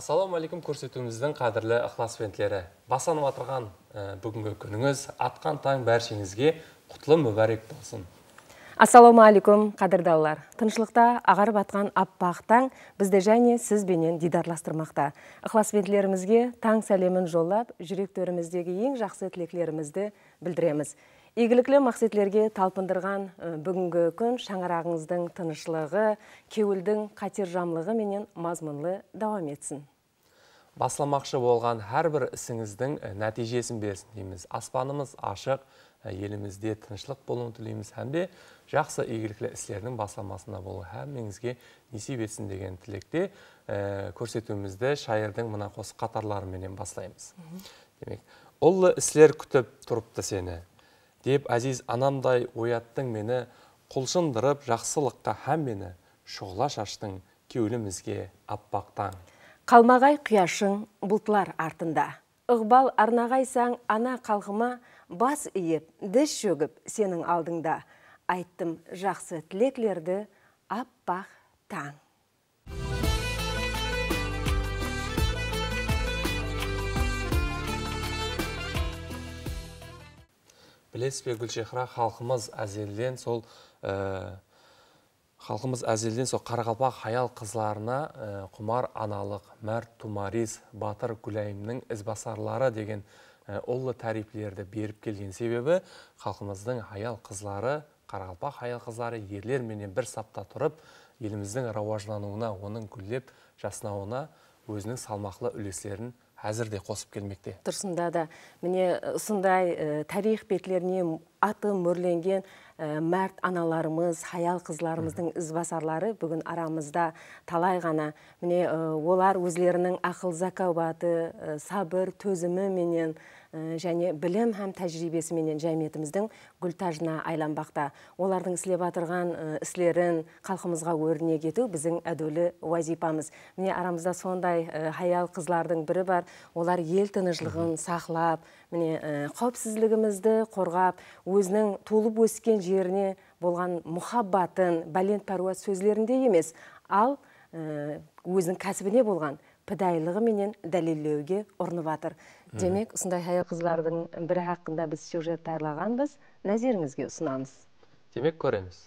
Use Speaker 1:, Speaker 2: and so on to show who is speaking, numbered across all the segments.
Speaker 1: Ассалаумағалейкум көрсетуіміздің қадірлі ықыласпентлері. Басанып атырған бүгінгі күніңіз атқан таң бәршеңізге құтлы мүбәрек болсын.
Speaker 2: Ассалаумағалейкум қадірдалылар. Тыншылықта ағарып атқан аппақ таң бізді және сізбенен дидарластырмақта. Ықыласпентлерімізге таң сәлемін жоллап, жүректеріміздегі ең жақсы тілеклерімізді білдіреміз. Игіліклі мақсетлерге талпындырған бүгінгі күн шаңырағыңыздың тынышлығы, кеуілдің қатер жамлығы менен мазмұнлы давам етсін.
Speaker 1: Басламақшы болған әрбір ісіңіздің нәтижесін берсін дейміз. Аспанымыз ашық, елімізде тынышлық болуын тілейміз, һәм де жақсы игіліклі істердің басламасында болу әмеңізге несіп етсін деген тілекте көрсетуімізді шайырдың мына қос қатарларыменен баслаймыз. Демек, ұлы іслер күтіп тұрыпты сені. Деп әзиз анамдай ояттың мені, құлшындырып жақсылыққа һәм мені, шұғыла шаштың кеуілімізге аппақтан.
Speaker 2: Қалмағай құяшың бұлтлар артында. Иғбал арнағайсаң ана қалғыма, бас иіп, діс шөгіп сенің алдыңда. Айттым жақсы тілеклерді аппақ таң.
Speaker 1: Білесіз бе, Гүлшехра, халқымыз әзелден сол Қарақалпақ хаял қызларына құмар аналық, мәрт Тумарис, Батыр Гүлайымның ізбасарлары деген ұлы тәріплерді беріп келген себебі халқымыздың хаял қызлары, Қарақалпақ хаял қызлары ерлер менен бір сапта тұрып, еліміздің рауажлануына, оның гүлдеп жаснауына өзінің салмақлы үлестерін әзірде қосып келмекте.
Speaker 2: Тұрсында да, міне ұсындай тарих бетлеріне аты мөрленген мәрт аналарымыз, хаял қызларымыздың ізбасарлары бүгін арамызда талай ғана. Міне олар өзлерінің ақыл закабаты, сабыр, төзімі менен және білім һәм тәжірибесі менен жәмиетіміздің гүлтажына айланбақта. Олардың істеп атырған іслерін халқымызға өрнек ету біздің әділі вазипамыз. Міне арамызда сондай хаял қызлардың бірі бар. Олар ел тыныштығын сақлап, міне қауіпсіздігімізді қорғап, өзінің толып өскен жеріне болған мұхаббатын бәлент пәруат сөзлерінде емес, ал өзінің кәсібіне болған підайлығы менен дәлелеуге ұрынып атыр. Демек, осындай хаял қызлардың бірі хақында біз сюжет дайырлағанбыз, нәзеріңізге ұсынамыз.
Speaker 1: Демек, көреміз.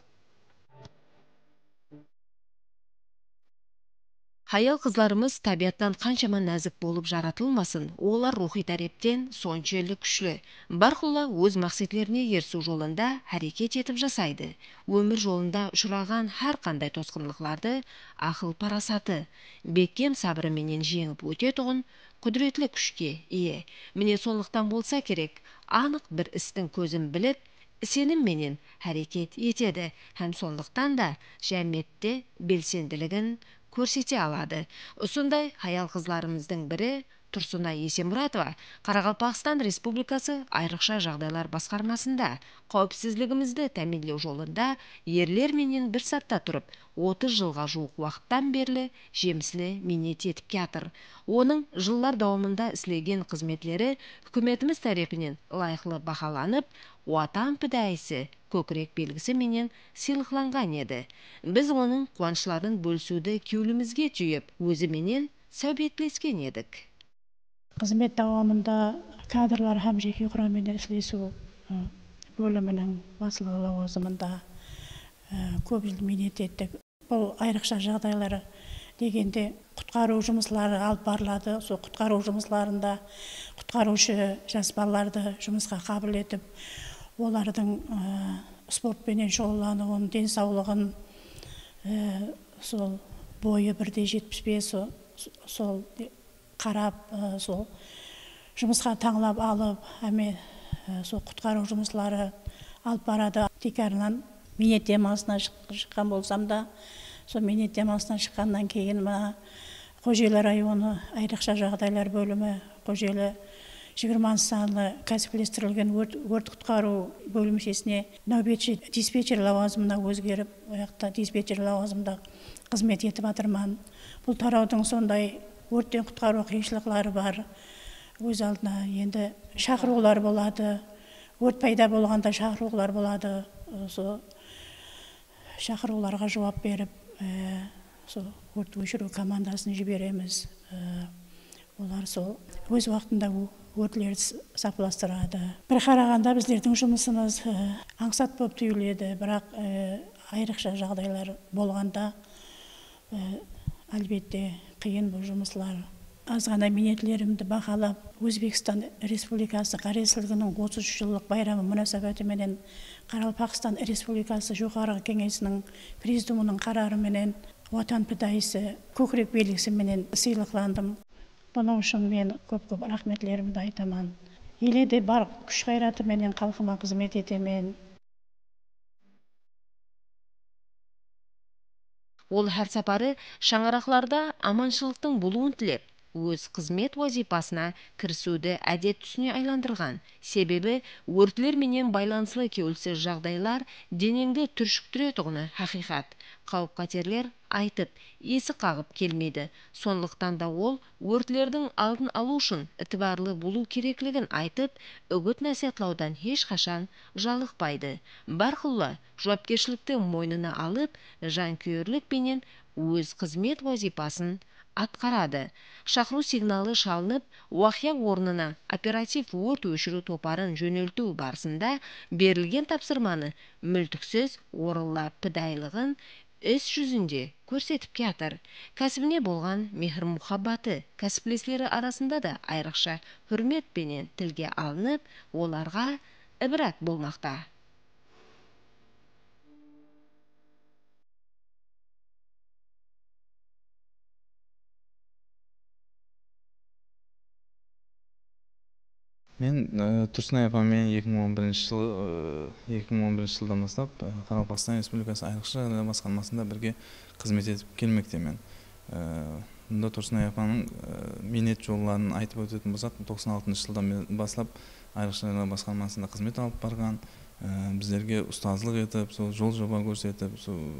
Speaker 3: Хаял қызларымыз табиаттан қаншама нәзік болып жаратылмасын, олар рухи тәрептен соншелі күшлі. Барқұлла өз мақсетлеріне ерсу жолында әрекет етіп жасайды. Өмір жолында ұшыраған әр қандай тосқынлықларды ақыл парасаты, бекем сабыры менен жеңіп өтетұғын құдіретлі күшке ие. Міне сондықтан болса керек, анық бір істің көзін біліп, сенім менен әрекет етеді, һәм сондықтан да жәмиетте белсенділігін көрсете алады. Осындай хаял қызларымыздың бірі Тұрсынай Есенмұратова Қарақалпақстан Республикасы айрықша жағдайлар басқармасында қауіпсіздігімізді тәмінлеу жолында ерлер менен бір сатта тұрып, 30 жылға жуық уақыттан берлі жеміслі минет етіп келатыр. Оның жылдар дауымында істелген қызметлері үкіметіміз тарапынан лайықлы бағаланып, Уатан підайысы көкірек белгісі менен сыйлықланған еді. Біз оның қуанышларын бөлісуді кеуілімізге түйіп, өзіменен сәубетлескен едік.
Speaker 4: Қызмет дауамында кадрлар һәм жеке құраммен істесу бөлімінің басшылығы лауазымында көп жыл минет еттік. Бұл айрықша жағдайлары дегенде құтқару жұмыслары алып барылады. Сол құтқару жұмысларында құтқарушы жас балаларды жұмысқа қабыл етіп, олардың спортпенен шұғылдануын, денсаулығын, сол бойы 1,75 сол қарап, сол жұмысқа таңлап алып, әме сол құтқару жұмыслары алып барады. Текарынан минет демалысына шыққан болсам да, сол минет демалысына шыққаннан кейін Қожелі районы айрықша жағдайлар бөлімі, Қожелі 20 санлы кәсіптестірілген өрт құтқару бөлімшесіне нәубетші диспетчер лауазымына өзгеріп, ояқта диспетчер лауазымда қызмет етіп атырман. Бұл тараудың сондай өрттен құтқару қиыншылықтары бар. Өз алдына енді шақырулар болады, өрт пайда болғанда шақырулар болады. Шақыруларға жауап беріп, сол өрт өшіру командасын жібереміз. Олар сол өз уақытында өртлерді сапыластырады. Бір қарағанда біздердің жұмысымыз аңсат болып түйіледі, бірақ айрықша жағдайлар болғанда әлбетте қиын бұл жұмыслар. Аз ғана минетлерімді бақалап, Өзбекстан Республикасы Қаресілігінің 33 жылдық байрамы мұнасабатыменен Қарақалпақстан Республикасы жоғарғы кеңесінің президиумының қарарыменен Отан підаисі көкірек белгісіменен сыйлықландым. Бұның үшін мен көп-көп рахметлерімді айтамын. Еледе бар күш қайратыменен халқыма қызмет етемін.
Speaker 3: Ол әр сапары шаңырақларда аманшылықтың болуын тілеп, өз қызмет вазипасына кірісуді әдет түсіне айландырған. Себебі өртлер менен байланысылы кеуілсіз жағдайлар денеңді түршіктіретұғыны хақиқат. Қауіп-қатерлер айтып, есі қағып келмейді. Сонлықтан да ол өртлердің алдын алу үшін ітібарлы болу керектігін айтып, үгіт насихатлаудан ешқашан жалықпайды. Барқұлла жауапкершілікті мойнына алып, жанкүйерлік пенен өз қызмет вазипасын атқарады. Шақыру сигналы шалынып, уақия орнына оператив өрт өшіру топарын жөнелту барысында берілген тапсырманы мүлтіксіз орынлап підайлығын іс жүзінде көрсетіп кетір. Кәсібіне болған мехір-мұхаббаты кәсіплеслері арасында да айрықша хүрметпенен тілге алынып, оларға ібрат болмақта.
Speaker 5: Мен Тұрсынай апамен 2011 жылдан бастап Қарақалпақстан Республикасы айрықша жағдайлар басқармасында бірге қызмет етіп келмектемін. Мұнда Тұрсынай апаның минет жолларын айтып өтетін болсақ, 96 жылдан бастап айрықша жағдайлар басқармасында қызмет алып барған, біздерге ұстазлық етіп, сол жол жоба көрсетіп,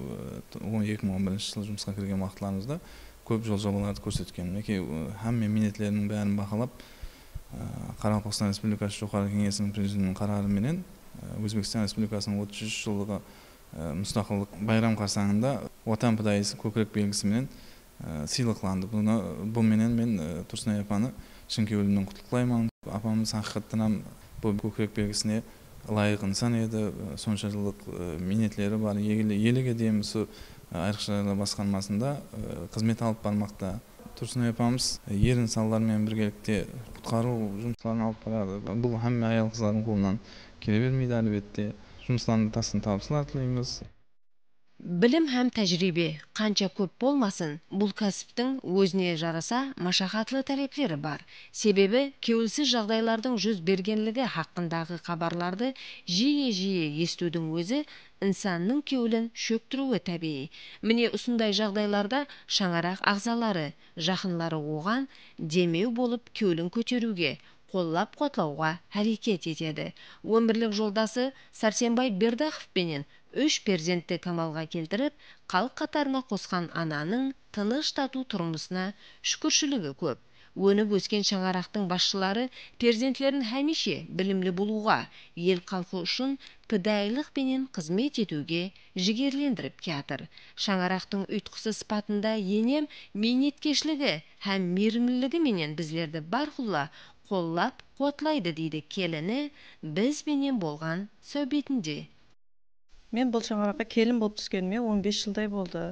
Speaker 5: 2011 жыл жұмысқа кірген уақытларымызда көп жол жобаларды көрсеткен. Һәм минетлерінің бәрін бақылап, Қарақалпақстан Республикасы жоғарғы кеңесінің президиумының қарарыменен Өзбекстан Республикасының 33 жылдығы мұстақылдық байрам қарсаңында Отан підаисі көкірек белгісіменен сыйлықланды. Бұменен мен Тұрсынай апаны шын өлімнен құттықтаймын. Апамыз хақиқаттан бұл көкірек белгісіне лайық инсан еді. Сонша жылдық минетлері бар. Еліге дейін айрықша жағдайлар басқармасында қызмет алып бармақта. Тұрсынай апамыз ерін салалармен біргелікте құтқару жұмыстарын алып барады. Бұл һәм аял қыздардың қолынан келе бермейді әлбетте. Жұмыстарында тасын табысылар тілейміз.
Speaker 3: Білім һәм тәжірибе қанша көп болмасын, бұл кәсіптің өзіне жараса машақатлы талептері бар. Себебі кеуілсіз жағдайлардың жүз бергенлігі хақындағы хабарларды жиі естудің өзі инсанның кеуілін шөктіруі табиғи. Міне осындай жағдайларда шаңарақ ағзалары, жақынлары оған демеу болып кеуілін көтеруге, қоллап қотлауға әрекет етеді. Өмірлік жолдасы Сәрсенбай Бердақовпенен 3 перзентті камалға келтіріп, халық қатарына қосқан ананың тыныш тату тұрмысына шүкіршілігі көп. Өніп өскен шаңарақтың басшылары перзентлерін хәмеше білімлі болуға, ел халқы үшін підайлық пенен қызмет етуге жігерлендіріп кетір. Шаңарақтың ұйтқысы сыпатында енем минеткешлігі һәм мейірімлілігі менен біздерді барқұлла қоллап қотлайды дейді келіні біз менен болған сөйбетінде.
Speaker 6: Мен бұл шаңыраққа келін болып түскеніме 15 жылдай болды.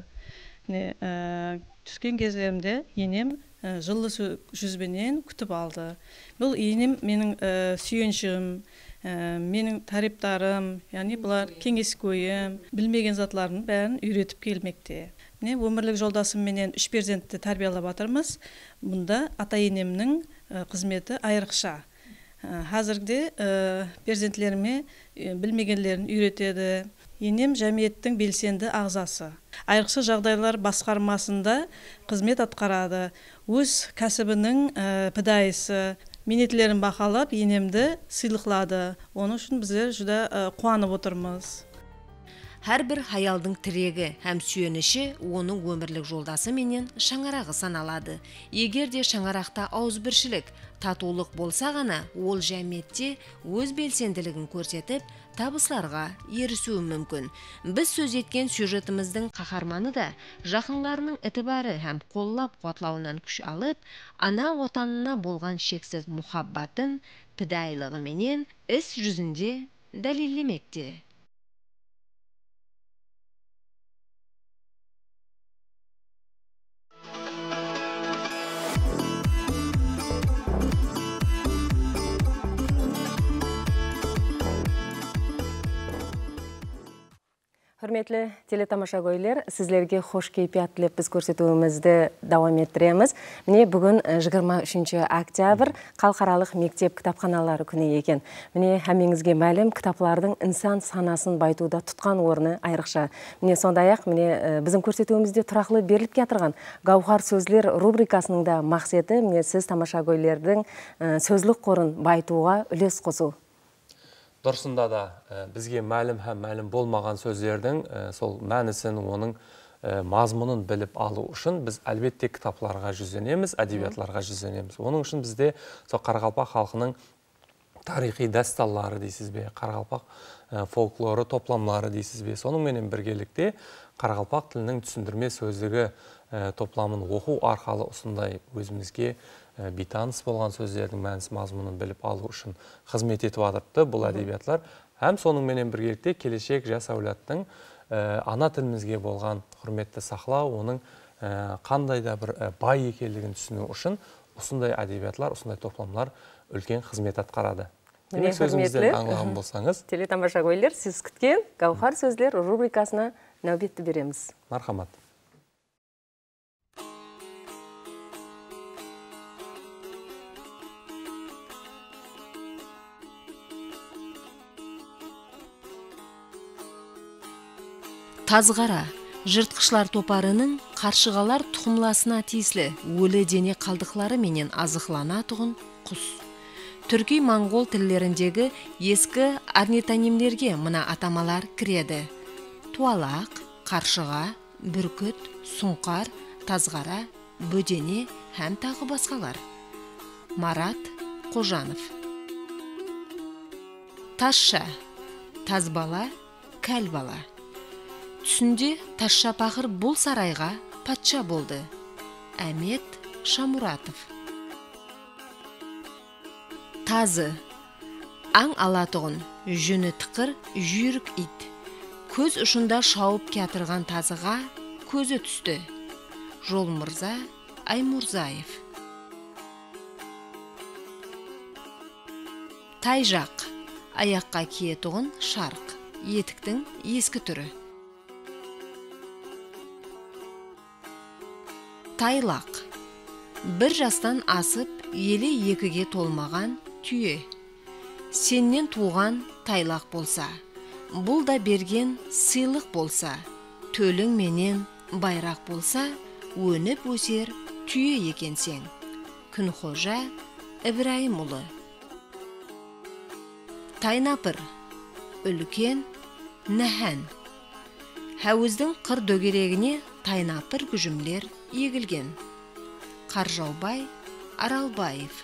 Speaker 6: Түскен кездерімде енем жылы жүзбенен күтіп алды. Бұл енем менің сүйеншім, менің тариптарым, яғни бұлар кеңескөйім, білмеген затларын бәрін үйретіп келмекте. Міне өмірлік жолдасым менен 3 перзентті тәрбиялап жатырмыз. Бұнда ата енемнің қызметі айрықша. Қазірде перзентлеріме білмегенлерін үйретеді. Енем жәмиеттің белсенді ағзасы. Айрықша жағдайлар басқармасында қызмет атқарады. Өз кәсібінің підаисі, минетлерін бақалап, енемді сыйлықлады. Оның үшін біздер жүдә қуанып отырмыз.
Speaker 3: Әрбір хаялдың тірегі һәм сүйеніші оның өмірлік жолдасы менен шаңарағы саналады. Егер де шаңарақта ауызбіршілік, татулық болса ғана, ол жәмиетте өз белсенділігін көрсетіп, табысларға ерісуі мүмкін. Біз сөз еткен сюжетіміздің қаһарманы да жақынларының ітібары һәм қоллап қуатлауынан күш алып, ана отанына болған шексіз мұхаббатын пидайлығы менен іс жүзінде дәлелдемекте.
Speaker 2: Hürmetli teletamaşa көйлер, сізлерге хош кейпият тілеп біз көрсетуімізді давам еттіреміз. Міне бүгін 23 октябрь халықаралық мектеп кітапханалары күні екен. Міне әмеңізге мәлім кітаплардың инсан санасын байтуда тұтқан орны айрықша. Міне сондай-ақ міне біздің көрсетуімізде тұрақлы беріліп кетірген Гауһар сөзлер рубрикасының да мақсаты міне сіз тамаша көйлердің сөзлік қорын байтуға үлес қосу.
Speaker 1: Дұрысында да бізге мәлім һәм мәлім болмаған сөздердің сол мәнісін, оның мазмұнын біліп алу үшін біз әлбетте кітапларға жүзінеміз, әдебиетларға жүзінеміз. Оның үшін бізде сол Қарақалпақ халқының тарихи дәсталлары дейсіз бе, Қарақалпақ фольклоры топламлары дейсіз бе. Сонымен біргелікте Қарақалпақ тілінің түсіндірме сөздігі топламын оқу арқылы осындай өзімізге бейтаныс болған сөздердің мәнісі мазмұнын біліп алу үшін қызмет етіп жатырды бұл әдебиетлар. Һәм сонымен біргелікте келешек жас әулеттің ана тілімізге болған құрметті сақлау, оның қандай да бір бай екендігін түсіну үшін осындай әдебиетлар, осындай топламлар үлкен қызмет атқарады. Демек сөзімізден аңлаған болсаңыз,
Speaker 2: телетамаша көйлер, сіз күткен Гауһар сөзлер рубрикасына нәубетті береміз.
Speaker 1: Мархамат.
Speaker 3: Тазғара, жыртқышлар топарының қаршығалар тұқымласына тиесілі өлі дене қалдықлары менен азықлана тұғын құс. Түрки моңғол тілдеріндегі ескі орнитонимдерге мына атамалар кіреді. Туалақ, қаршыға, бүркіт, сұңқар, тазғара, бөдене һәм тағы басқалар. Марат Қожанов. Тазша, тазбала, кәлбала. Түсінде Тазша пақыр бұл сарайға патша болды. Әмет Шамуратов. Тазы. Аң алатығын, жүні тықыр, жүйрік ит. Көз ұшында шауып кетірған тазыға көзі түсті. Жолмырза Аймурзаев. Тайжақ. Аяққа киетұғын шарқ. Етіктің ескі түрі. Тайлақ. Бір жастан асып, елі екіге толмаған түйе. Сеннен туған тайлақ болса, бұл да берген сыйлық болса, төлің менен байрақ болса, өніп өсер түйе екенсен. Күнқожа Ибраимұлы. Тайнапыр. Үлкен нәһән. Хәуіздің қыр дөгерегіне тайнапыр күжімлер егілген. Қаржаубай Аралбаев.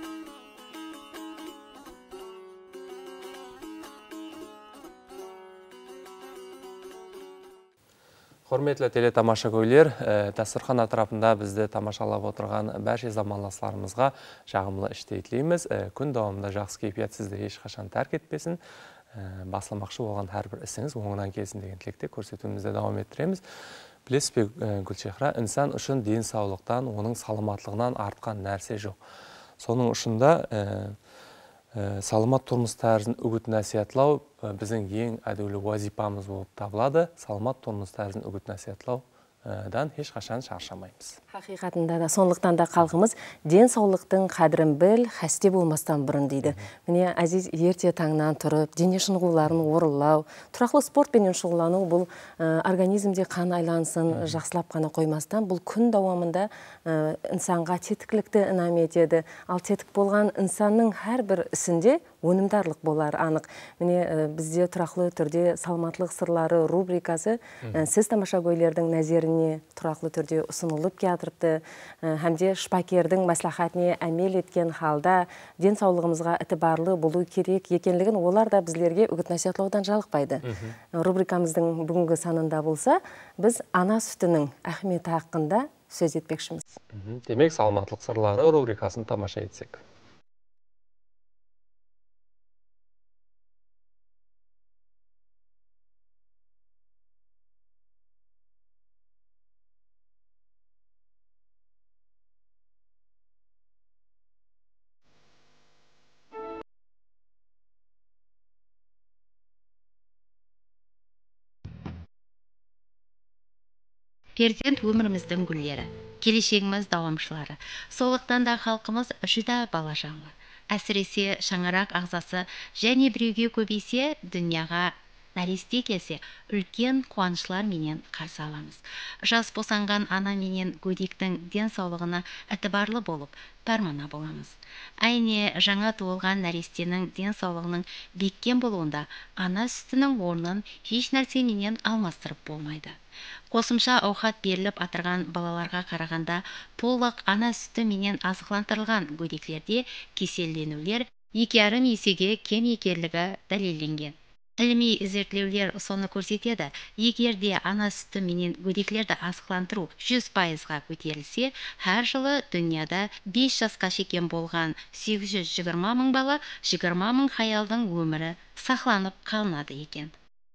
Speaker 1: Құрметлі телетамаша көйлер, дастархан атырапында бізді тамашалап отырған бәрше заманластарымызға жағымлы іште тілейміз. Күн давамында жақсы кейпият сізді ешқашан тәрк етпесін. Басылмақшы болған әрбір ісіңіз оңынан келсін деген тілекте көрсетуімізді давам еттіреміз. Білесіз бе, Гүлшехра, инсан үшін денсаулықтан, оның саламатлығынан артқан нәрсе жоқ. Соның ұшында саламат тұрмыс тәрізін үгіт насихатлау біздің ең әдеулі вазипамыз болып табылады. Саламат тұрмыс тәрізін үгіт насихатлаудан ешқашан шаршамаймыз.
Speaker 2: Хақиқатында да, сондықтан да халқымыз денсаулықтың қадірін біл, хәсте болмастан бұрын дейді. Міне Әзиз ерте таңнан тұрып, дене шынығуларын орылау, тұрақлы спортпенен шұғылану бұл организмде қан айлансын жақсылап қана қоймастан, бұл күн давамында инсанға тетіктілікті інам етеді. Ал тетік болған инсанның әрбір ісінде өнімдарлық болар анық. Міне бізде тұрақлы түрде саламатлық сырлары рубрикасы сіз тамаша көйлердің нәзеріне тұрақлы түрде ұсынылып келатырыпты. Хәмде шпакердің мәслихатіне әмел еткен халда денсаулығымызға ітібарлы болу керек екенлігін олар да біздерге үгіт насихатлаудан жалықпайды. Рубрикамыздың бүгінгі санында болса, біз ана сүтінің әхметі хақында сөз етпекшіміз.
Speaker 1: Демек, саламатлық сырлары рубрикасын тамаша етсек.
Speaker 7: Перзент өміріміздің гүлдері, келешегіміз давамшылары. Сондықтан да халқымыз жүдә балажанлы. Әсіресе шаңырақ ағзасы және біреуге көбейсе, дүнияға нәресте келсе, үлкен қуанышлар менен қарсы аламыз. Жас босанған ана менен көдектің денсаулығына ітібарлы болып, пәрмана боламыз. Әйне жаңа туылған нәрестенің денсаулығының беккен болуында ана сүтінің орнын еш нәрсе менен алмастырып болмайды. Қосымша ауқат беріліп атырған балаларға қарағанда толық ана сүті менен азықландырылған көдеклерде кеселленулер 2,5 есеге кем екенлігі дәлелденген. Ilmi зерттеулер соны көрсетеді. Егер де ана сүті менен көдеклерді азықландыру 100%-ға көтерілсе, әр жылы дүнияда 5 жасқа шекен болған 820 мың бала, 20 мың хаялдың өмірі сақланып қалынады екен.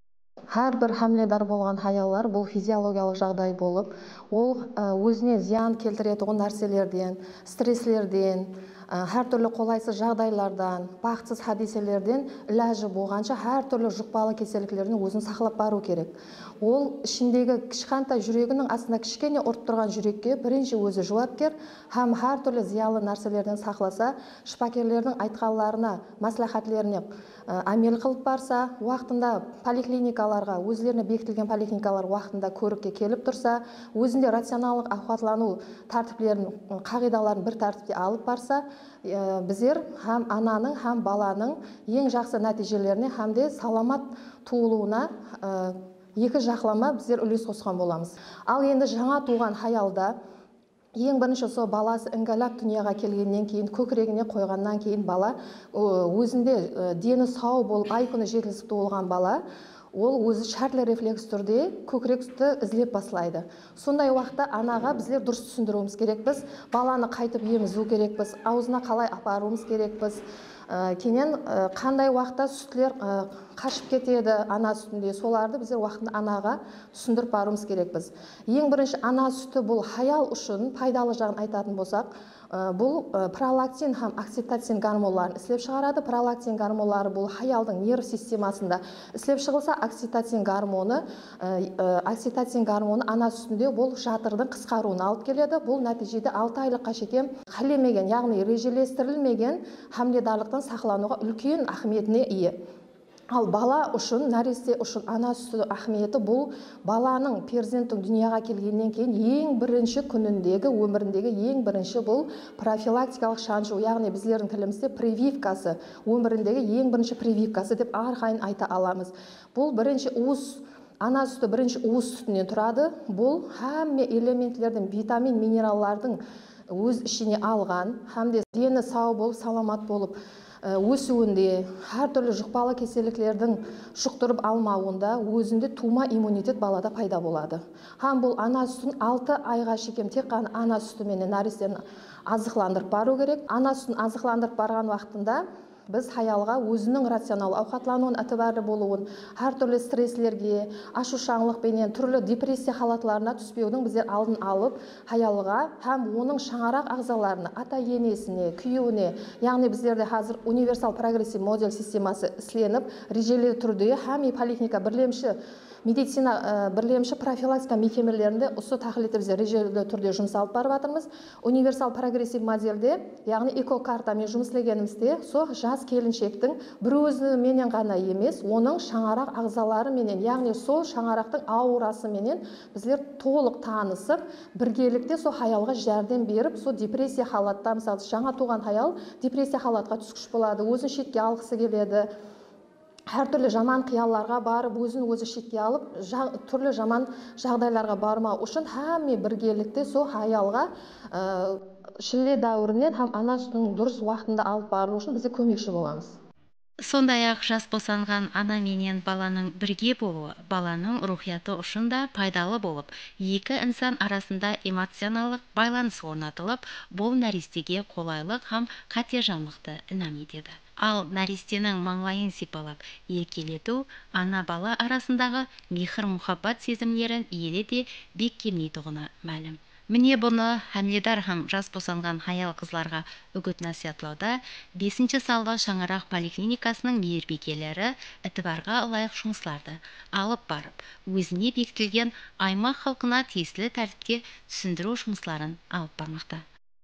Speaker 8: Әр бір хамледар болған хаялар бұл физиологиялық жағдай болып, ол өзіне зиян келтіретін нәрселерден, стресслерден, әр түрлі қолайсыз жағдайлардан, бақытсыз хадиселерден іләжі болғанша әр түрлі жұқпалы кеселіктерден өзін сақлап бару керек. Ол ішіндегі кішкентай жүрегінің астында кішкене ұрып тұрған жүрекке бірінші өзі жауапкер, һәм әр түрлі зиялы нәрселерден сақласа, шпакерлердің айтқанларына, мәслихатлеріне әмел қылып барса, уақытында поликлиникаларға, өзлеріне бекітілген поликлиникалар уақытында көрікке келіп тұрса, өзінде рационалдық ауқатлану тәртіплерін, қағидаларын бір тәртіпте алып барса, біздер һәм ананың, һәм баланың ең жақсы нәтижелеріне, һәм де саламат туылуына екі жақлама біздер үлес қосқан боламыз. Ал енді жаңа туған хаялда ең бірінші сол баласы іңгәлап дүнияға келгеннен кейін, көкірегіне қойғаннан кейін бала өзінде дені сау болып, ай күні жетілісіп туылған бала, ол өзі шартлы рефлекс түрде көкіректі ізлеп басылайды. Сондай уақытта анаға біздер дұрыс түсіндіруіміз керекпіз, баланы қайтып емізу керекпіз, аузына қалай апаруымыз керекпіз, кенен қандай уақытта сүтлер қашып кетеді ана сүтінде, соларды біздер уақытында анаға түсіндіріп баруымыз керекпіз. Ең бірінші ана сүті бұл хаял үшін пайдалы жағын айтатын болсақ, бұл пролактин һәм окситоцин гормондарын іслеп шығарады. Пролактин гормондары бұл хаялдың нерв системасында іслеп шығылса, окситоцин гормоны ана сүтінде бұл жатырдың қысқаруына алып келеді. Бұл нәтижеде 6 айлыққа шейін халемеген, яғни режелестірілмеген хамледарлықтан сақлануға үлкен ахметіне ие. Ал бала үшін, нәресте үшін ана сүті ахметі бұл баланың перзенттің дүнияға келгеннен кейін ең бірінші күніндегі, өміріндегі ең бірінші бұл профилактикалық шаншу, яғни біздердің тілімізде прививкасы, өміріндегі ең бірінші прививкасы деп арқайын айта аламыз. Бұл бірінші уыз, ана сүті бірінші уыз сүтінен тұрады. Бұл әмме элементтердің, витамин, минераллардың өз ішіне алған, һәм де дені сау болып, саламат болып өсуінде, әр түрлі жұқпалы кеселіктердің жұқтырып алмауында өзінде тума иммунитет балада пайда болады. Һәм бұл ана сүтін 6 айға шейін тек қана ана сүтімен нәрестені азықландырып бару керек. Ана сүтін азықландырып барған уақытында біз хаялға өзінің рационал ауқатлануын, әтібарлы болуын, әр түрлі стресслерге, ашушаңлықпенен түрлі депрессия халатларына түспеудің біздер алдын алып, хаялға һәм оның шаңарақ ағзаларына, ата енесіне, күйеуіне, яғни біздерде қазір универсал прогрессив модель системасы ісленіп, режелі түрде һәм поликлиника бірлемші медицина бірлемші профилактика мекемелерінде осы тақылетті бізде режимді түрде жұмыс алып барып жатырмыз. Универсал прогрессив модельде, яғни эко-картамен жұмыс істегенімізде, сол жас келіншектің бір өзіменен ғана емес, оның шаңарақ ағзалары менен, яғни сол шаңарақтың аурасы менен біздер толық танысып, біргелікте сол хаялға жәрдем беріп, сол депрессия халатта, мысалы, жаңа туған хаял депрессия халатқа түскіш болады, өзін шетке алғысы келеді, әр түрлі жаман қиялларға барып, өзін өзі шетке алып, түрлі жаман жағдайларға бармау үшін һәмме біргелікте сол хаялға шілде дәуірінен ана сүтінің дұрыс уақытында алып бару үшін бізде көмекші боламыз.
Speaker 7: Сондай-ақ жас босанған ана менен баланың бірге болуы, баланың рухияты үшін да пайдалы болып, екі инсан арасында эмоционалдық байланыс орнатылып, бұл нәрестеге қолайлық һәм қатержанлықты инам етеді. Ал нәрестенің маңлайын сипалап, еркелету ана-бала арасындағы мехр-мұхаббат сезімлерін елі де бекемейтұғыны мәлім. Міне бұны Хамледар һәм жас босанған хаял қызларға үгіт насихатлауда 5-ші салғы шаңырақ поликлиникасының мейірбикелері ітібарға лайық жұмысларды алып барып, өзіне бекітілген аймақ халқына тиесілі тәртіпте түсіндіру жұмысларын алып бармақта.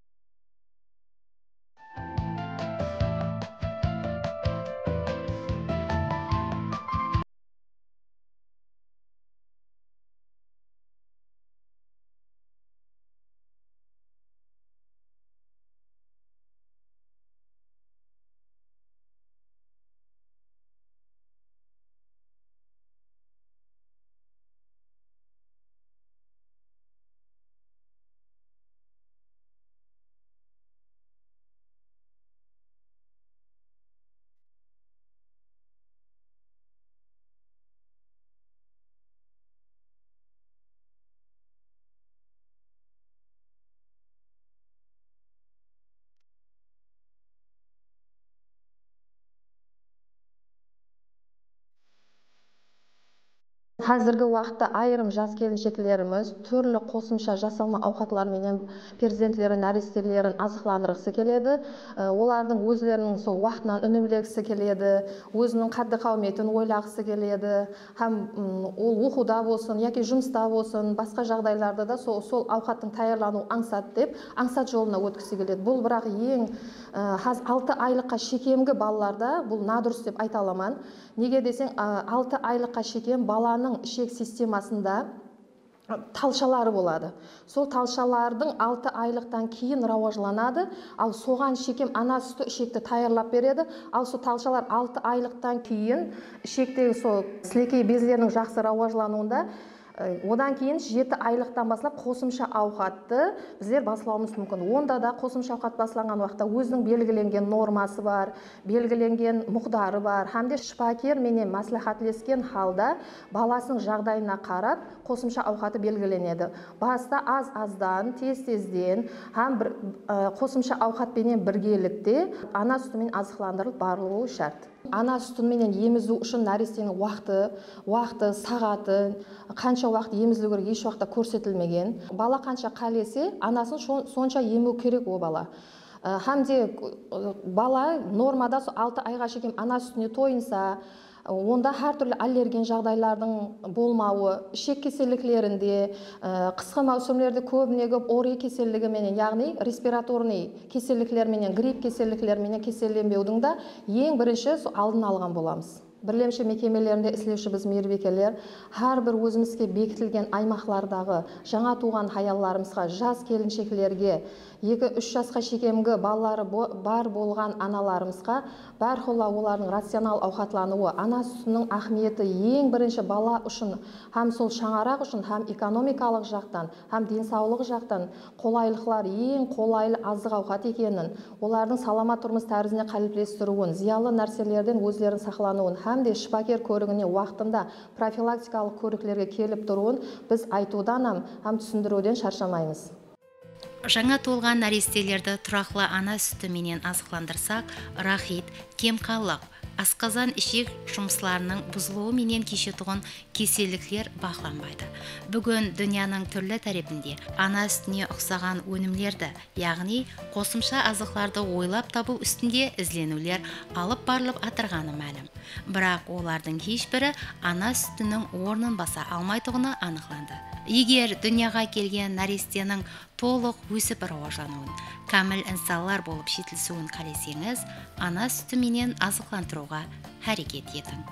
Speaker 8: Қазіргі уақытта айырым жас келіншектеріміз түрлі қосымша жасалма ауқатлармен перзентлерін, нәрестелерін азықландырғысы келеді. Олардың өзлерінің сол уақытынан үнемдегісі келеді, өзінің қадды қауметін ойлағысы келеді. Һәм ол оқуда болсын, яки жұмыста болсын, басқа жағдайларда да сол ауқаттың таярлануы аңсат деп, аңсат жолына өткісі келеді. Бұл бірақ ең 6 айлыққа шекемгі балаларда бұл надұрыс деп айта аламын. Неге десең, 6 айлыққа шекем баланың ішек системасында талшалары болады. Сол талшалардың 6 айлықтан кейін рауажланады, ал соған шекем ана сүті ішекті таярлап береді. Ал сол талшалар 6 айлықтан кейін ішектегі сол сілекей безлерінің жақсы рауажлануында одан кейін 7 айлықтан басылап қосымша ауқатты біздер басылауымыз мүмкін. Онда да қосымша ауқат басыланған уақытта өзінің белгіленген нормасы бар, белгіленген мұқдары бар. Һәм де шипакер менен мәслихатлескен халда баласының жағдайына қарап қосымша ауқаты белгіленеді. Баста аз-аздан, тез-тезден, һәм қосымша ауқатпенен біргелікте ана сүтімен азықландырылып барылуы шарт. Ана сүтіменен емізу үшін нәрестенің уақыты, сағаты, қанша уақыт емізілу керек еш уақытта көрсетілмеген. Бала қанша қалесе, анасын сонша ему керек о бала. Һәм де бала нормада 6 айға шекем ана сүтіне тойынса, онда әр түрлі аллерген жағдайлардың болмауы, ішек кеселіклерінде, қысқы маусымлерде көбінегі ори кеселігіменен, яғни респираторный кеселіклерменен, грипп кеселіклерменен кеселленбеудің да ең бірінші алдын алған боламыз. Бірлемші мекемелерінде іслеуші біз мейірбикелер әрбір өзімізге бекітілген аймақлардағы жаңа туған хаялларымызға, жас келіншектерге, 2-3 жасқа шекемгі балалары бар болған аналарымызға бәрхолла олардың рационал ауқатлануы, ана сүтінің ахметі ең бірінші бала үшін, һәм сол шаңарақ үшін, һәм экономикалық жақтан, һәм денсаулық жақтан қолайлықлар ең қолайлы азық ауқат екенін, олардың саламат тұрмыс тәрізіне қалыптастыруын, зиялы нәрселерден өздерін сақлануын, һәм де шипакер көрігіне уақытында профилактикалық көріклерге келіп тұруын біз айтудан һәм түсіндіруден шаршамаймыз.
Speaker 7: Жаңа туылған нәрестелерді тұрақлы ана сүтіменен азықландырсақ, рахит, кемқаллық, асқазан ішек жұмысларының бұзылуы менен кешетұғын кеселдіктер бақыланбайды. Бүгін дүнияның түрлі тарапында ана сүтіне ұқсаған өнімдерді, яғни қосымша азықтарды ойлап табу үстінде ізленулер алып барылып атырғаны мәлім. Бірақ олардың ешбірі ана сүтінің орнын баса алмайтығына анықланды. Егер дүнияға келген нәрестенің толық өсіп рауажануын, кәміл инсанлар болып жетілсуін қалесеңіз, ана сүтіменен азықландыруға әрекет етің.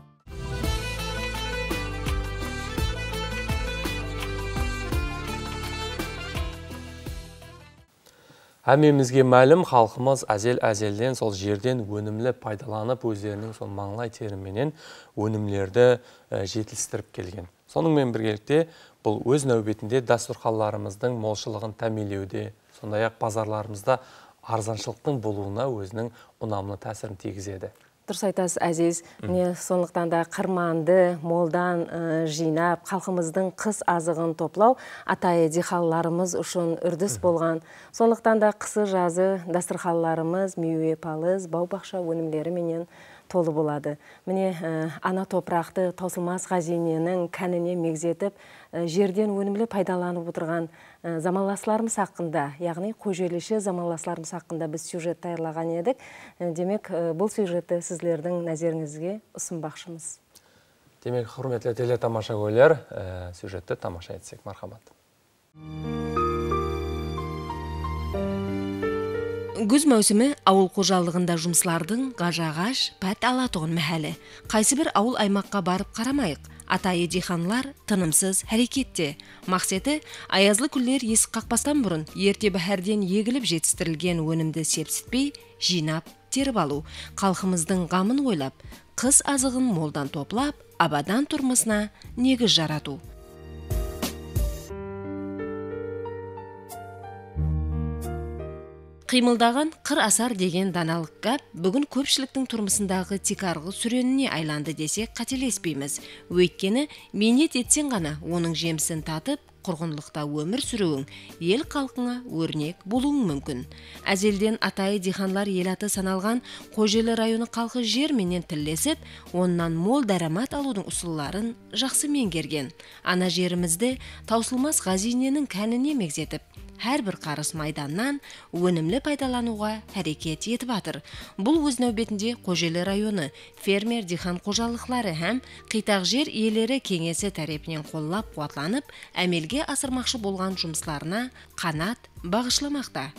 Speaker 1: Әмемізге мәлім, халқымыз әзелден сол жерден өнімлі пайдаланып, өздерінің сол маңлай теріменен өнімлерді жетілістіріп келген. Сонымен біргелікте бұл өз нәубетінде дастұрханларымыздың молшылығын тәмелеуде, сондай-ақ базарларымызда арзаншылықтың болуына өзінің ұнамлы тәсірін тигізеді.
Speaker 2: Дұрыс айтасыз, Әзиз. Міне сондықтан да қырманды молдан жинап, халқымыздың қыс азығын топлау атайы дихалларымыз үшін үрдіс болған. Сондықтан да қысы жазы дастырханларымыз мейве палыз, бау-бақша өнімдері менен толы болады. Міне ана топырақты таусылмас хазиненің кәніне мегзетіп, жерден өнімлі пайдаланып отырған замаласларымыз хақында, яғни көжеліші замаласларымыз хақында біз сюжет даярлаған едік. Демек, бұл сюжетті сіздердің назарыңызға ұсынбақшымыз.
Speaker 1: Демек, құрметті телетамаша көйлер, сюжетті тамаша етсек, мархамат.
Speaker 3: Күз мәусімі ауыл қожалығында жұмыслардың ғажағаш, пәт алатығын мәхәлі. Қайсы бір ауыл аймаққа барып қарамайық. Атайы диханлар тынымсыз әрекетте. Мақсеті аязлы күллер есік қақпастан бұрын ерте бәһәрден егіліп жетістірілген өнімді сепсітпей, жинап, теріп алу. Халқымыздың ғамын ойлап, қыс азығын молдан топлап, абадан тұрмысына негіз жарату. Қимылдаған қыр асар деген даналық гәп бүгін көпшіліктің тұрмысындағы тикарғы сүреніне айланды десек қателеспейміз. Өйткені менет етсен ғана оның жемісін татып, құрғынлықта өмір сүруің ел қалқыңа өрнек болуың мүмкін. Әзелден атайы диханлар ел аты саналған Қожелі районы қалқы жер менен тіллесіп, оннан мол дәрамат алудың ұсылларын жақсы меңгерген. Ана жерімізді таусылмас хазиненің кәніне мегзетіп, әрбір қарыс майданнан өнімлі пайдалануға әрекет етіп атыр. Бұл өз нәубетінде Қожелі районы фермер дихан қожалықлары һәм қитақ жер иелері кеңесі тарапынан қоллап қуатланып, әмелге асырмақшы болған жұмысларына қанат бағышламақта.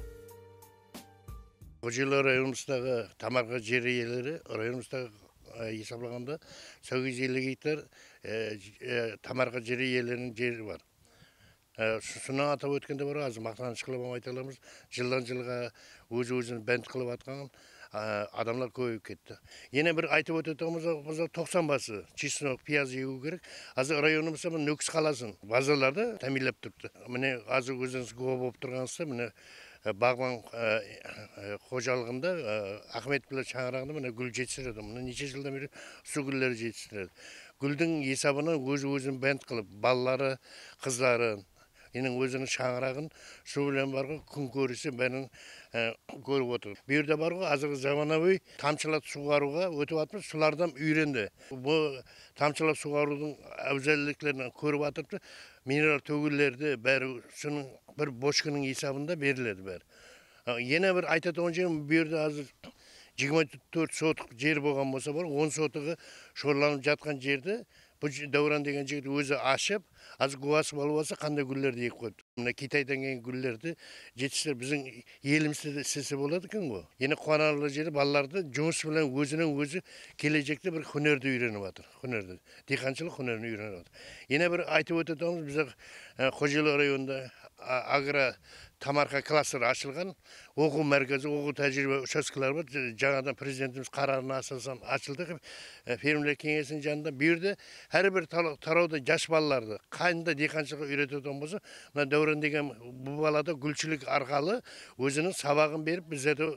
Speaker 9: Қожелі районымыздағы тамарға жер иелері районымыздағы есаплағанда 850 гектар тамарға жер иелерінің жері бар. Шuna атап өткенде бар, аз мақтаныш қылып айта аламыз. Жылдан жылға өзін бәнд қылып атқан адамлар көбейіп кетті. Ене бір айтып өтетіміз 90 басы чеснок, пияз егу керек. Аз районымызда Нөкіс қаласын базарларда тәмелеп тұрды. Міне аз өзіңіз көп болып тұрғанызда, міне бағбан қожалығында Ахмет біле шаңырағында міне гүл жетістіреді. Міне неше жылдан бері су гүллері жетістіреді. Гүлдің есабынан өзін бәнд қылып, балалары, қыздары, енің өзінің шаңырағын су білен барға күн көрісі бәрін көріп отыр. Берді барға азығы заманауи тамшылап суғаруға өтіп атып, сұлардан үйренді. Бұл тамшылап суғарудың әбзәліліктерін көріп атыпты, минерал төгілерді бәрі сұның бір бошқының есабында беріледі бәрі. Ене бір айтатын жер берді азыр 24 сотық жер болған болса бар, 10 сотығы шорланып жатқан жерді бұл Дәуран деген жігіт өзі ашып, аз гуасы балуасы қандай гүллерді егіп қойды. Мына Китайдан келген гүллерді жетістер біздің елімізде істесе болады екен ғой. Енді қуанарлы жері балаларды жұмыс білен өзінің өзі келешекте бір хүнерді үйреніп жатыр. Хүнерді, диқаншылық хүнерін үйреніп жатыр. Енді бір айтып өтетіміз, біз Қожелі районында агро тамарқа кластер ашылған, оқу мәркезі, оқу тәжірибе учаскелері бар. Жаңадан президентіміз қарарына асасан ашылды. Фермерлер кеңесінің жанында берді. Әрбір тарауда жас балаларды қайында диқаншылыққа үйрететін болса, мына Дәурен деген бұл балада гүлшілік арқалы өзінің сабағын беріп, біздерді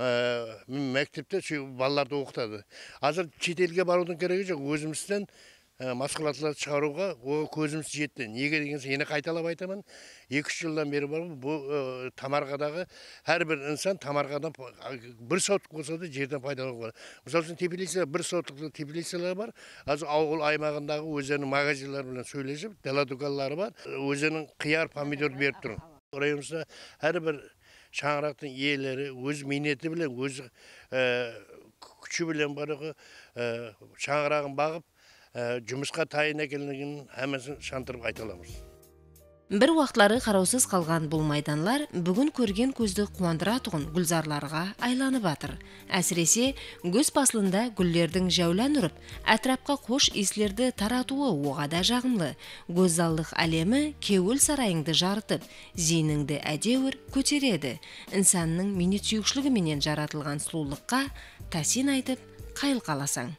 Speaker 9: мектепте балаларды оқытады. Азыр шетелге барудың керегі жоқ, өзімізден маскалатларды шығаруға көзіміз жетті. Неге деген соң, қайталап айтамын, 2-3 жылдан бері бар, бұл Тамарғадағы әрбір инсан Тамарғадан 1 сотық болса да жерден пайдалануға бар. Мысалы үшін теплица, 1 сотық теплицалар бар. Аз ауыл аймағындағы өзінің магазиндары bilan сөйлесіп, дала дүканлары бар. Өзінің қияр, помидор беріп тұр. Районымызда әрбір шаңырақтың иелері өз минеті білен, өз күші білен барығы шаңырағын бағып, жұмысқа тайын әкелінген әмесін шантырып айта аламыз.
Speaker 3: Бір уақытлары қараусыз қалған бұл майданлар бүгін көрген көзді қуандыра тұғын гүлзарларға айланып атыр. Әсіресе көз пасылында гүллердің жәулән ұрып, әтрапқа қош иіслерді таратуы оғада жағымлы. Көззалдық әлемі кеуіл сарайыңды жарытып, зейніңді әдеуір көтереді. Инсанның минет сүйікшілігі менен жаратылған сұлулыққа тәсин айтып қайыл қаласаң.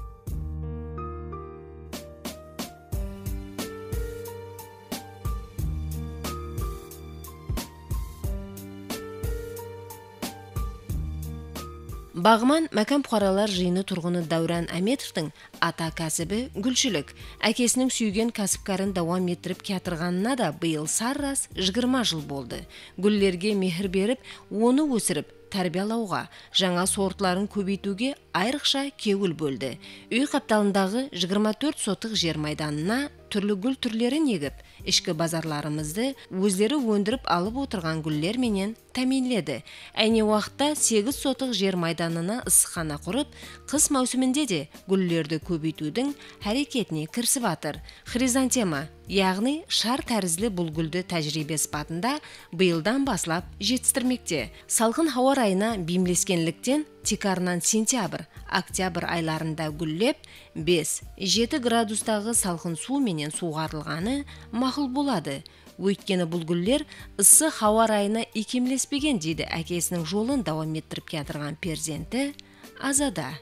Speaker 3: Бағыман мәкән бұқаралар жиыны тұрғыны Дәуран Әметовтың ата кәсібі гүлшілік. Әкесінің сүйген кәсіпкарын дауам еттіріп кәтірғанына да биыл саррас 20 жыл болды. Гүллерге мехір беріп, оны өсіріп, тәрбиялауға, жаңа сортларын көбейтуге айрықша кеуіл бөлді. Үй қапталындағы 24 сотық жер майданына түрлі гүл түрлерін егіп, ішкі базарларымызды өздері өндіріп алып отырған гүллер менен тәминледі. Әйне уақытта 8 сотық жер майданына ысықхана құрып, қыс маусымінде де гүллерді көбейтудің әрекетіне кірісіп атыр. Хризантема, яғни шар тәрізлі бұл гүлді тәжірибе спатында биылдан баслап жетістірмекте. Салқын хауа райына бейімлескенліктен тикарынан сентябрь, октябрь айларында гүллеп, 5-7 градустағы салқын су менен суғарылғаны мақұл болады. Өйткені бұл гүллер ыссы хауа райына икемлеспеген дейді әкесінің жолын дауам еттіріп кетірген перзенті Азада.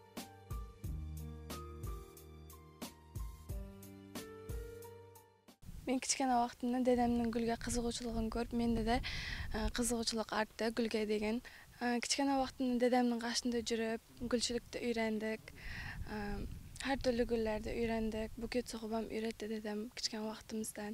Speaker 10: Мен кішкене уақытымда дедемнің гүлге қызығушылығын көріп, менде де қызығушылық артты гүлге деген. Кішкене уақытымда дедемнің қасында жүріп, гүлшілікті үйрендік, әр түрлі гүллерді үйрендік. Букет соғыбам үйретті дедем кішкене уақытымыздан.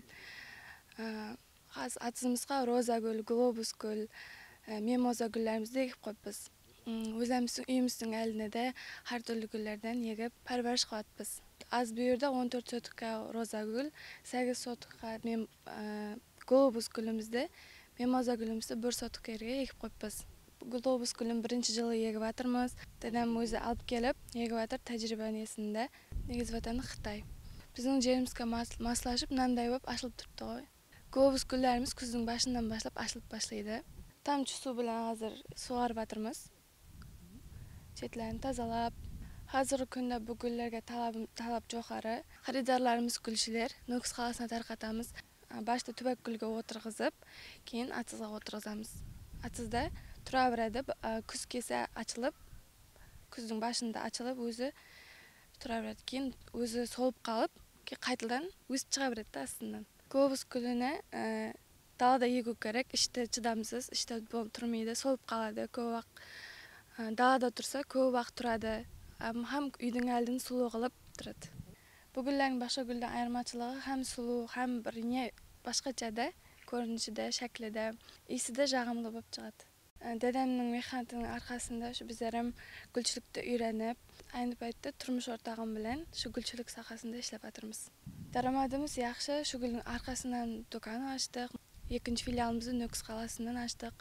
Speaker 10: Атызымызға роза гүл, глобус гүл, мимоза гүллерімізді егіп қойыппыз. Өзіміздің үйіміздің әліне де әр түрлі гүллерден егіп пәрбәріш қуатпыз. Аз бүйірді 14 сотыққа роза гүл, 8 сотыққа глобус гүлімізді, мимоза гүлімізді 1 сотық ерге егіп қойыппыз. Глобус гүлін 1-ші жылы егіп атырмыз. Дедем өзі алып келіп, егіп атыр тәжірибесінде негізіп атаны Қытай. Біздің жерімізге маслашып, мынандай болып ашылып тұрыпты ғой. Глобус гүллеріміз күздің башынан башлап ашылып башлайды. Тамчы су білен қазір суғарып атырмыз. Шетлерін тазалап. Қазіргі күнде бұл гүллерге талап жоғары. Харидарларымыз гүлшілер, Нөкіс қаласына тарқатамыз. Башта түбәк гүлге отырғызып, кейін атызға отырғызамыз. Атызда тұра береді, күз кесе açılıp, күздің башында açılıp, өзі тұра береді. Кейін өзі солып қалып, қайтылдан өсіп шыға береді астынан. Глобус гүліне далада егу керек, іште чыдамсыз, іште тұрмайды, солып қалады. Көп уақыт далада тұрса, көп уақыт тұрады. Hem үйдің әлдің сұлу қылып тұрады. Бұл гүллердің башқа гүлден айырмашылығы hem сұлу, hem бір не башқаша да, көрініші де, шәкілі де, иісі де жағымлы болып шығады. Дедемнің механатының арқасында біздерім гүлшілікті үйреніп, айнып айтты, тұрмыш ортағым білен шу гүлшілік сақасында ішлеп атырмыз. Дарамадымыз яқшы, шу гүлдің арқасынан дүкан аштық, екінші филиалымызды Нөкіс қаласынан аштық.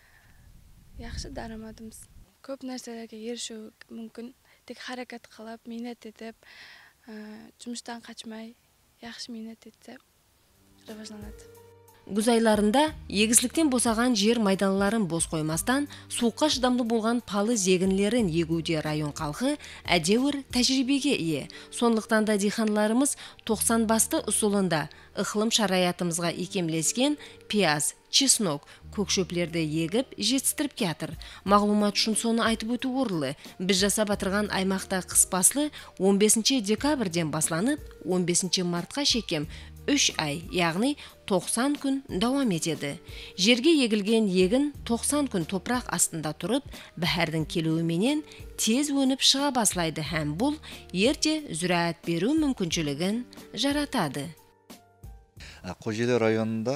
Speaker 10: Яқшы дарамадымыз. Көп нәрселерге ерішу мүмкін. Тек харакет қылып, минет етіп, жұмыстан қачмай, яқшы минет етсе, рыважланады.
Speaker 3: Күз айларында егізліктен босаған жер майданларын бос қоймастан, суыққа шыдамды болған палы зегінлерін егуде район халқы әдеуір тәжірибеге ие. Сондықтан да диханларымыз 90 басты ұсылында ықылым шараятымызға икемлескен пияз, чеснок, көкшөплерді егіп, жетістіріп кетір. Мағлумат үшін соны айтып өту орылы. Біз жасап атырған аймақта қыс паслы 15 декабрден басланып, 15 мартқа шекем 3 ай, яғни 90 күн давам етеді. Жерге егілген егін 90 күн топырақ астында тұрып, бәһәрдің келуіменен тез өніп шыға басылайды һәм бұл ерте зүраат беру мүмкіншілігін жаратады.
Speaker 11: Қожелі районында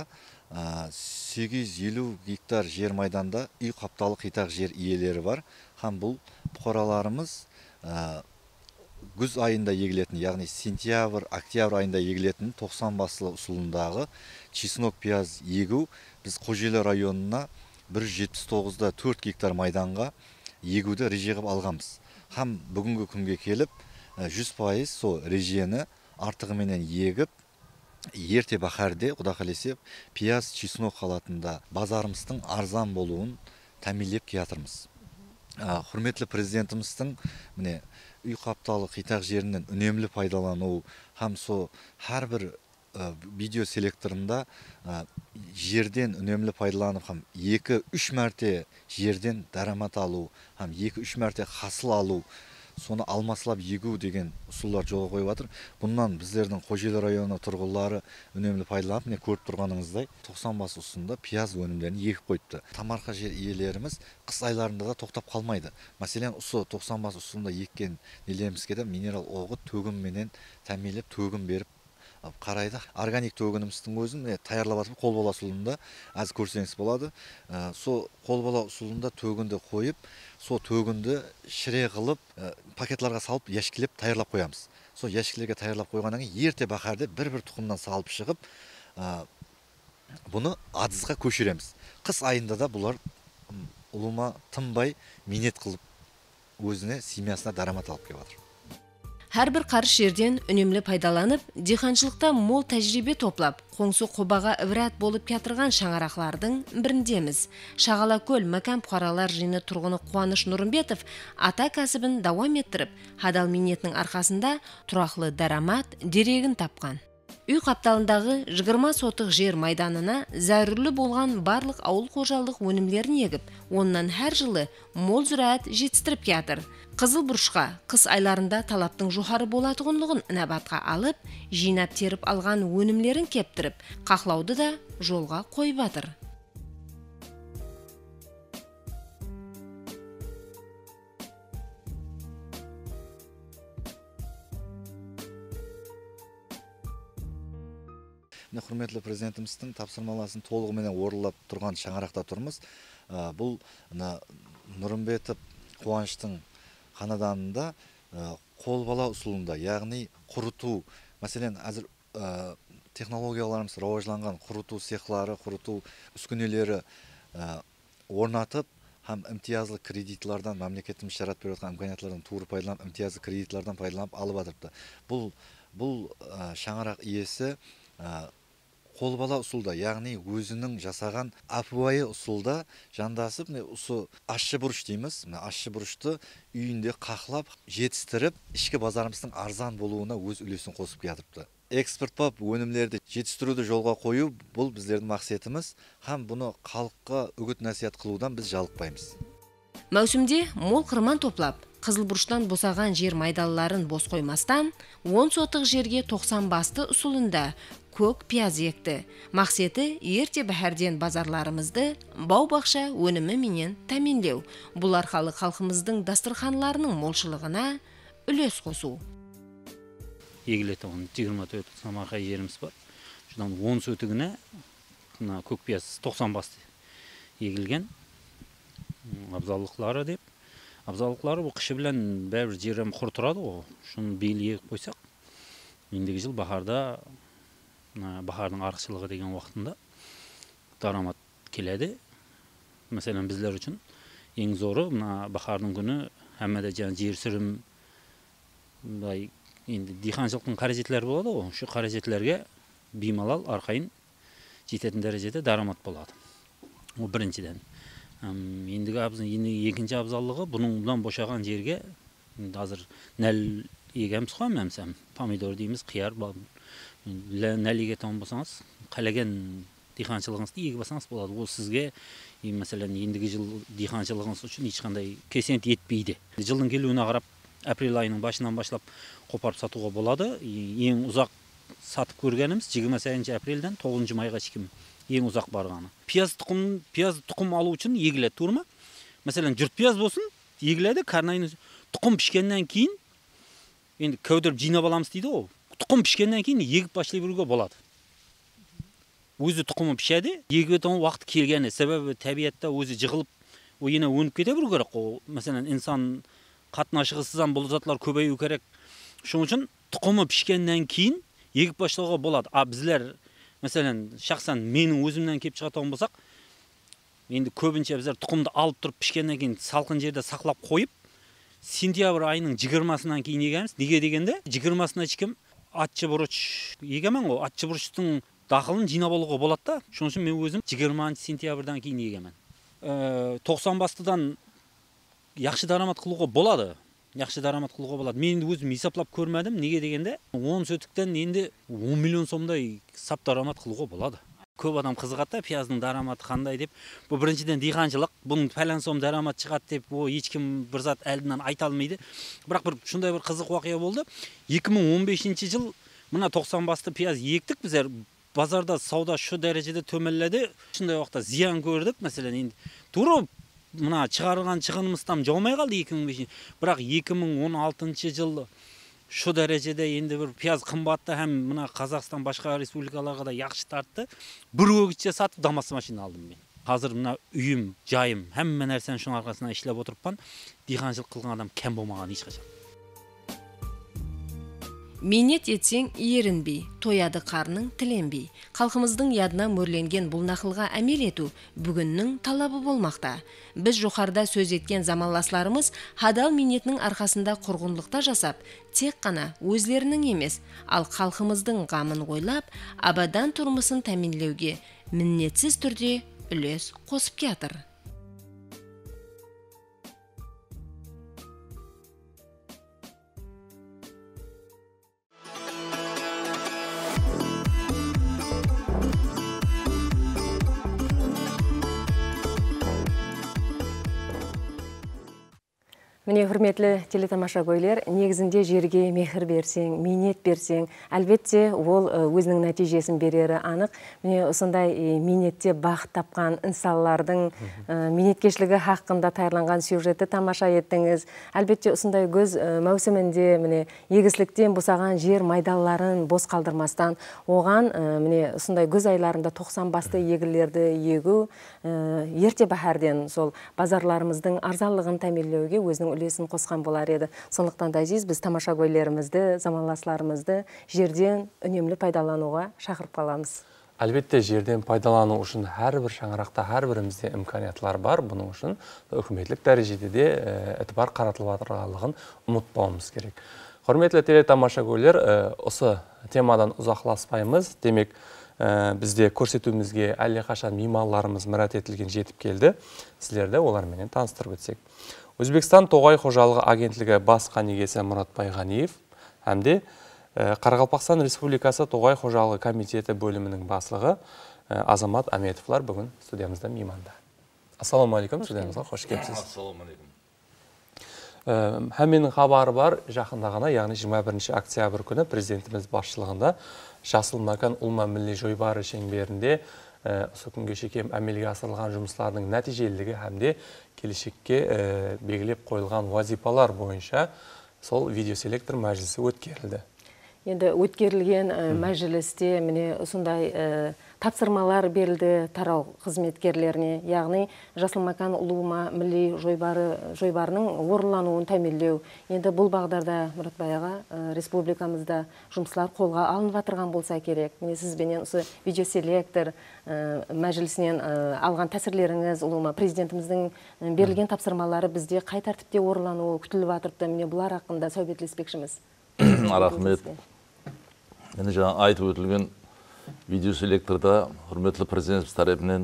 Speaker 11: 850 гектар жер майданда үй қапталы қитақ жер иелері бар. Һәм бұл бұқараларымыз күз айында егілетін, яғни сентябрь, октябрь айында егілетін 90 басылы ұсылындағы чеснок пияз егу біз Қожелі районына 179-да 4 гектар майданға егуді реже қылып алғанбыз. Һәм бүгінгі күнге келіп 100% сол режені артығыменен егіп, ерте бахарде, құда қалесе, пияз чеснок қалатында базарымыздың арзан болуын тәмелеп келатырмыз. Құрметлі президентіміздің үй қапталы қитақ жерінен үнемлі пайдалану, һәм со әрбір видео селекторында жерден үнемлі пайдаланып, һәм 2-3 мәрте жерден дарамат алу, һәм 2-3 мәрте хасыл алу, соны алмасылап егу деген ұсулар жолға қойып жатыр. Бұнан біздердің Қожелі районы тұрғылары үнемлі пайдаланып, көріп тұрғаныңыздай 90 бас ұсында пияз өнімдерін егіп қойыпты. Тамарқа жер иелеріміз қыс айларында да тоқтап қалмайды. Мәселен, осы 90 бас ұсында еккен нелерімізге де минерал оғы төгімменен тәмелеп төгім беріп қарайды. Органик төгініміздің өзін таярлап атып қолбала ұсылында аз көрсеңіз болады. Со қолбала ұсылында төгінді қойып, со төгінді шіре қылып, пакетларға салып, яшкілеп таярлап қоямыз. Со яшкілерге таярлап қойғаннан кейін ерте бақарды бір-бір тұқымнан салып шығып, бұны адызға көшіреміз. Қыс айында да бұлар ұлыма тынбай минет қылып, өзіне семьясына дарамат алып келіп жатыр.
Speaker 3: Әрбір қарыш жерден үнемлі пайдаланып, диханшылықта мол тәжірибе топлап, қоңсы қобаға ібірат болып кетірған шаңарақлардың біріндеміз. Шағала көл мәкән бұқаралар жиыны тұрғыны Қуаныш Нұрымбетов ата кәсібін дауам еттіріп, адал минетінің арқасында тұрақлы дарамат дерегін тапқан. Үй қапталындағы 20 сотық жер майданына зәрурлі болған барлық ауыл қожалық өнімдерін егіп, оннан әр жылы мол зүраат жетістіріп кетір. Қызыл бұрышқа қыс айларында талаптың жоғары болатығынлығын нәбатқа алып, жинап теріп алған өнімлерін кептіріп, қақлауды да жолға қойып жатыр.
Speaker 11: Құрметлі президентіміздің тапсырмаласын толығымен орындап тұрған шаңырақта тұрмыз. Бұл Нұрымбетов Қуаныштың қанаданында қолбала ұсылында, яғни құрыту, мәселен, әзір технологияларымыз рауажланған құрыту цехлары, құрыту үскінелері орнатып, һәм имтиязлы кредитлардан, мемлекетіміз жаратып беріп отқан имканиятлардан тура пайдаланып, имтиязлы кредитлардан пайдаланып алып жатырды. Бұл шаңырақ иесі қолбала ұсылда, яғни өзінің жасаған апуайы ұсылда жандасып, ашшы бұрыш дейміз. Ашшы бұрышты үйінде қақлап, жетістіріп, ішкі базарымыздың арзан болуына өз үлесін қосып кетіріпті. Экспорттап өнімлерді жетістіруді жолға қою, бұл біздердің мақсатымыз, һәм бұны халыққа үгіт насихат қылудан біз жалықпаймыз.
Speaker 3: Мәусімде мол қырман топлап, Қызылбұрыштан босаған жер майдалыларын бос қоймастан, 10 сотық жерге 90 басты ұсылында көк пияз екті. Мақсеті ерте бәһәрден базарларымызды бау-бақша өнімі менен тәминлеу. Бұл арқалы халқымыздың дастырханларының молшылығына үлес қосу.
Speaker 12: Егілеті 24 самарқа жеріміз бар. Шыдан 10 сөтігіне көк пияз 90 басты егілген. Абзаллықлары деп. Абзаллықлары бұл қышы білән бәрі жерім құр тұрады ғой. Шыны бейл егіп қойсақ. Ендегі жыл бахардың арықшылығы деген уақытында дарамат келеді. Мәселен, біздер үшін ең зоры бахардың күні әмәді жер сүрім диханшылықтың қаражетлері болады ғой. Şu қаражетлерге беймалал арқайын жететін дәрежеде дарамат болады. Ол біріншіден. Ендігі екінші абзаллығы бұның бошаған жерге азыр нәл егеміз қой мәмсәм. Помидор дейміз, қияр нәл егетін болсаңыз, қалеген диханшылығыңызды егі басаңыз болады. Ол сізге, мәселен, ендігі жыл диханшылығыңыз үшін ешқандай кесент етпейді. Жылдың келуіне қарап, апрель айының башынан башлап қопарып сатуға болады. Ең ұзақ сатып көргеніміз 20 апрельден 9 майға шейін ең ұзақ барғаны. Пияз тұқым алу үшін егіледі, тур ма? Мәселен, жұрт пияз болсын, егіледі, карнайын тұқым пішкеннен кейін, енді көдіріп жинап аламыз дейді ол. Тұқым пішкеннен кейін егіп башлай беруге болады. Өзі тұқымы пішеді, егетін уақыт келгені, себебі табиатта өзі жығылып, ойына өніп кете беру керек. Мәселен, инсан қатынашығысыздан бұл затлар көбею керек. Шоң үшін тұқымы пішкеннен кейін егіп башлауға болады. Біздер, мәселен, шақсан менің өзімнен кеп шығатын болсақ, енді көбінше біздер тұқымды алып тұрып пішкеннен кейін салқын жерде сақлап қойып, сентябрь айының 20-сынан кейін егеміз. Неге дегенде, 20-сына ешкім атчы бұрыш егемен ғой. Атчы бұрыштың дақылын жинап алуға болады да. Шоң үшін мен өзім 20 сентябрьдан кейін егемен. 90 бастыдан яқшы дарамат қылуға болады. Мен өзім есаплап көрмедім. Неге дегенде, 10 сөтіктен енді 10 миллион сомдай сап дарамат қылуға болады. Көп адам қызығады, пияздың дараматы қандай деп. Бұл біріншіден диқаншылық, бұның пәлен сом дарамат шығады деп, ешкім бір зат әлдінен айта алмайды. Бірақ бір шындай бір қызық уақиға болды. 2015 жыл мына 90 басты пияз ектік, біздер базарда сауда шу дәрежеде төмеледі. Шындай уақытта зиян көрдік. Мәселен, енді тура мына шығарылған шығынымыздан жаумай қалды 2015. Бірақ 2016 жыл шу дәрежеде енді бір пияз қымбатты, һәм мына Қазақстан башқа республикаларға да яқшы тартты. Бір өгітше сатып дамасы машина алдым мен. Қазір мына үйім, жайым, һәмме нәрсені шуның арқасынан ішлеп отырыппан. Диқаншылық қылған адам кем болмаған ешқашан.
Speaker 3: Минет етсең ерінбей, тояды қарның тіленбей. Халқымыздың ядына мөрленген бұл нақылға әмел ету бүгіннің талабы болмақта. Біз жоғарыда сөз еткен заманласларымыз хадал минетінің арқасында құрғынлықта жасап, тек қана өзлерінің емес, ал халқымыздың ғамын ойлап, абадан тұрмысын тәмінлеуге міннетсіз түрде үлес қосып кетір.
Speaker 2: Міне, құрметлі телетамаша көйлер, негізінде жерге мехір берсең, минет берсең, әлбетте ол өзінің нәтижесін берері анық. Міне, осындай минетте бақыт тапқан инсаллардың минеткешілігі хақында тайырланған сюжетті тамаша еттіңіз. Әлбетте, осындай көз мәусімінде міне егісліктен босаған жер майдаларын бос қалдырмастан, оған міне осындай көз айларында 90 басты егілерді егу, ерте бахарден сол базарларымыздың арзанлығын тәмелеуге өзінің үлесін қосқан болар еді. Сондықтан да әзиз, біз тамаша көйлерімізді, заманласларымызды жерден үнемлі пайдалануға шақырып қаламыз.
Speaker 1: Әлбетте, жерден пайдалану үшін әрбір шаңырақта, әрбірімізде имканиятлар бар. Бұның үшін үкіметтік дәрежеде де этибар қаратылып отырғандығын ұмытпауымыз керек. Құрметлі телетамаша көйлер, осы темадан ұзақласпаймыз. Демек, бізде көрсетуімізге әлдеқашан меймандарымыз мұрат етілген жетіп келді. Сіздерді оларменен таныстырып өтсек. Өзбекстан тоғай қожалығы агентлігі бас қанегесі Мұратбай Ғаниев, әмде Қарақалпақстан Республикасы тоғай қожалығы комитеті бөлімінің басылығы Азамат Аметовлар бүгін студиямызда мейманда. Ассаламалейкум, студиямызға қош келіпсіз.
Speaker 13: Ассаламалейкум.
Speaker 1: Хәменің хабары бар, жақында ғана, яғни 21 октябрь күні президентіміз басшылығында Жасыл Макан Улма Милли жойбары шеңберінде осы күнге шекем әмелге асырылған жұмыстардың нәтижелілігі әмде келешекке белгілеп қойылған вазипалар бойынша сол видеоселектор мәжілісі өткерілді.
Speaker 2: Енді өткерілген мәжілісте міне осындай тапсырмалар берілді тарау қызметкерлеріне, яғни Жасыл Макан Улма Милли жойбарының орынлануын тәмелеу. Енді бұл бағдарда Мұратбай аға республикамызда жұмыслар қолға алынып жатырған болса керек. Міне сізбенен осы видеоселектор мәжілісінен алған тәсірлеріңіз, Улма президентіміздің берілген тапсырмалары бізде қай тәртіпте орынлануы күтіліп жатырды. Міне бұлар хақында сөйлеспекшіміз.
Speaker 13: Рахмет. Мені жаңа айтып өтілген видеоселекторда құрметлі президентіміз тарапынан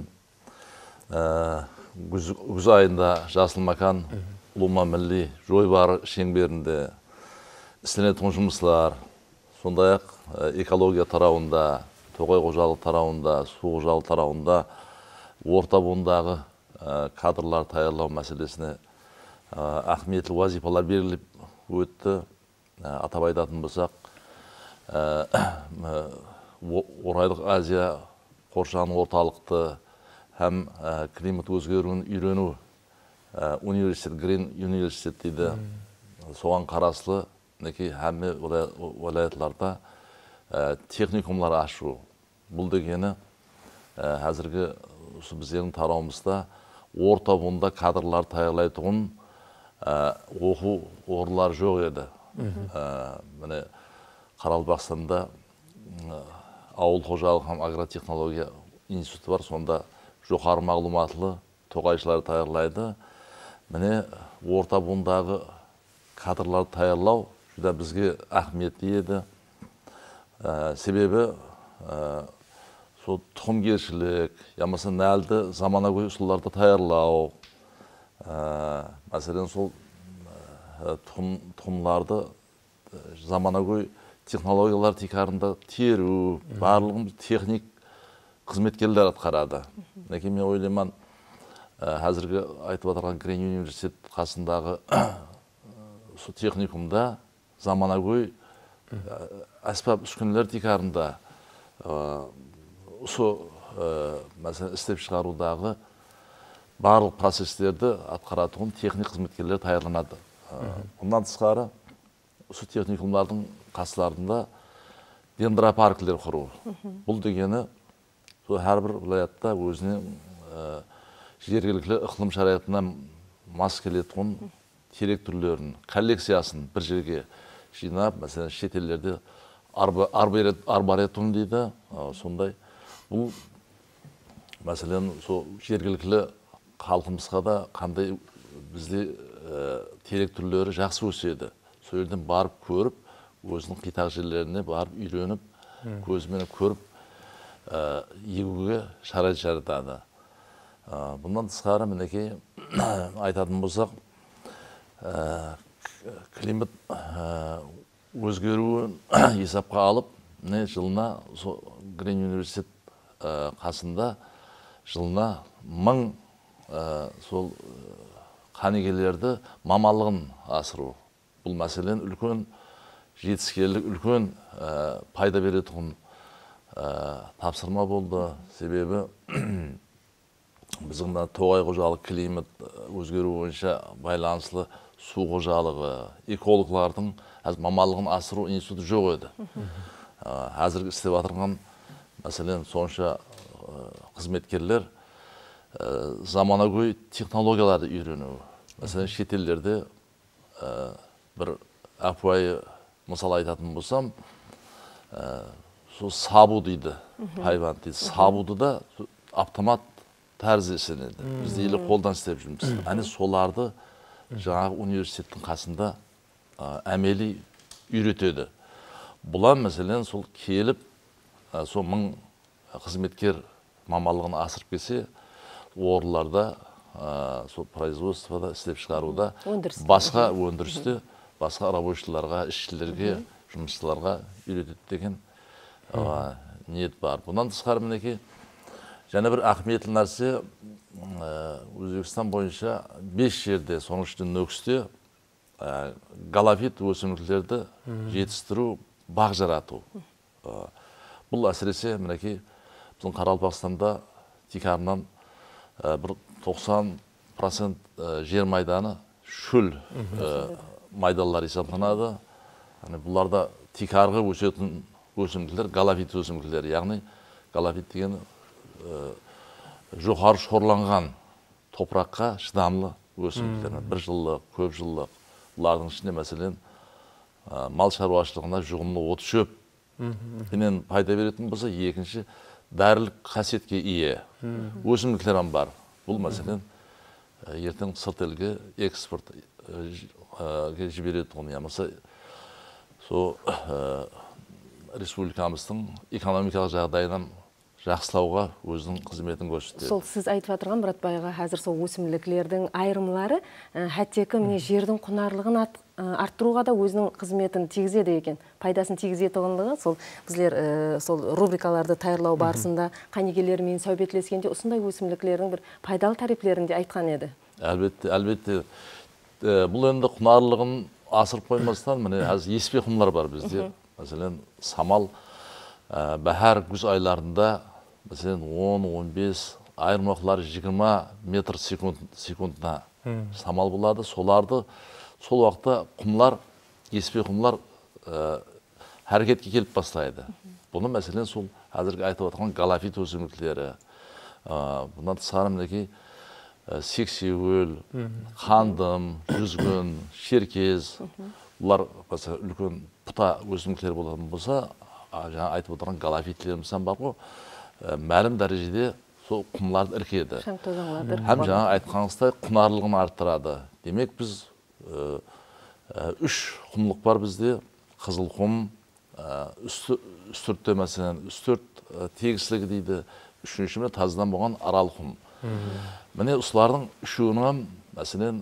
Speaker 13: күз айында Жасыл Макан Улма Милли жойбары шеңберінде істелетін жұмыстар, сондай-ақ экология тарауында, тоғай қожалық тарауында, су қожалық тарауында орта буындағы кадрлар даярлау мәселесіне ахметті вазипалар беріліп өтті. Атап айтатын болсақ, Орайлық Азия қоршаған орталықты һәм климат өзгеруін үйрену университет, Грин университет дейді. Соған қарасылы әмі вилаятларда техникумлар ашу. Бұл дегені әзіргі біздің тарауымызда орта буында кадрлар таярлайтұғын оқу орынлары жоқ еді. Міне Қаралбақстанда ауыл қожалық һәм агротехнология институты бар, сонда жоғары мағлұматлы тоғайшылар таярлайды. Міне орта буындағы кадрлар таярлау жүда бізге ахметті еді. Себебі сол тұқымгершілік, ямасы нәлді заманауи ұсуларды таярлау, мәселен сол тұқымларды заманауи технологиялар текарында теру, барлығын техник қызметкерлер атқарады. Неке мен ойлайман, әзіргі айтып атырған Грин университет қасындағы техникумда заманауи әспап үскінлер текарында мәселен істеп шығарудағы барлық процесстерді атқаратығын техник қызметкерлер таярланады. Ондан тысқары осы техникумлардың қасыларында дендропарклер құру. Бұл дегені әрбір вилаятта өзіне жергілікті ықылым шарайтына мас келетін терек түрлерін, коллекциясын бір жерге жинап, мәселен шетелдерде арбаретум дейді. Сондай бұл мәселен жергілікті халқымызға да қандай бізде терек түрлері жақсы өседі. Сол жерден барып көріп, өзінің қитақ жерлеріне барып үйреніп, көзімен көріп егуге шарай жаратады. Бұндан тысқары мінекей айтатын болсақ, климат өзгеруін есапқа алып, жылына Грин университет қасында жылына 1000 сол қанегелерді мамалығын асыру. Бұл мәселен үлкен жетіскерлік, үлкен пайда беретұғын тапсырма болды. Себебі біздің тоғай қожалық климат өзгеру бойынша байланыслы су қожалығы, экологлардың мамалығын асыру институты жоқ еді. Әзіргі істеп атырған мәселен сонша қызметкерлер заманауи технологияларды үйрену. Мәселен шетелдерде бір апуайы мысал айтатын болсам, сабу дейді, хайван дейді. Сабуды да автомат тәрізі есенеді. Бізде елі қолдан істеп жүрміз. Әне соларды жаңағы университеттің қасында әмели үйретеді. Бұлар мәселен сол келіп, сол 1000 қызметкер мамалығын асырып келсе, орындарда, сол производствода істеп шығаруда, басқа өндірісте, басқа рабочыларға, ішшілерге, жұмысшыларға үйретеді деген ниет бар. Бұнан тысқары мінеке, және бір ақметлі нәрсе, Өзбекстан бойынша 5 жерде, соның ішінде Нөкісте галофит өсімдіктерді жетістіру, бақ жарату. Бұл әсіресе мінеке, біздің Қаралбақстанда текарынан бір 90% жер майданы шөл майдалар есаптанады. Бұларда текарғы өсетін өсімдіктер, галофит өсімдіктер, яғни галофит деген жоғары шорланған топыраққа шыдамлы өсімдіктер. Бір жыллық, көп жыллық. Бұлардың ішінде мәселен мал шаруашылығына жұғымлы от шөп менен пайда беретін болса, екінші дәрілік қасиетке ие өсімдіктер бар. Бұл мәселен ертең сырт елге экспорт жіберетін, ямаса республикамыздың экономикалық жағдайынан жақсылауға өзінің қызметін көрсетеді.
Speaker 2: Сол сіз айтып отырған Мұратбайға қазір сол өсімдіктердің айырымлары хәттекі міне жердің құнарлығын арттыруға да өзінің қызметін тигізеді екен, пайдасын тигізетіндігі. Сол біздер сол рубрикаларды таярлау барысында қанегелермен сәубетлескенде осындай өсімдіктердің бір пайдалы тарифлерінде айтқан еді.
Speaker 13: Әлбетте. Бұл енді құнарлығын асырып қоймастан, міне әз еспе құмлар бар бізде. Мәселен, самал бәһәр күз айларында мәселен 10-15 айырым уақытлары 20 метр секундына самал болады. Соларды сол уақытта құмлар, еспе құмлар әрекетке келіп бастайды. Бұны мәселен сол әзірге айтып отырған галофит өсімдіктері, бұдан сары мінекей сексеуіл, қандым, жүзгін, шеркез, бұлар үлкен пұта өсімдіктер болатын болса, жаңа айтып отырған галофитлеріміз бар ғой, мәлім дәрежеде сол құмларды іркеді. Һәм жаңа айтқаныңыздай құнарлылығын арттырады. Демек біз 3 құмлық бар бізде: қызыл құм, үстіртте мәселен үстірт тегіслігі дейді, үшіншісі таздан болған арал құм. Міне осылардың үшеуінің мәселен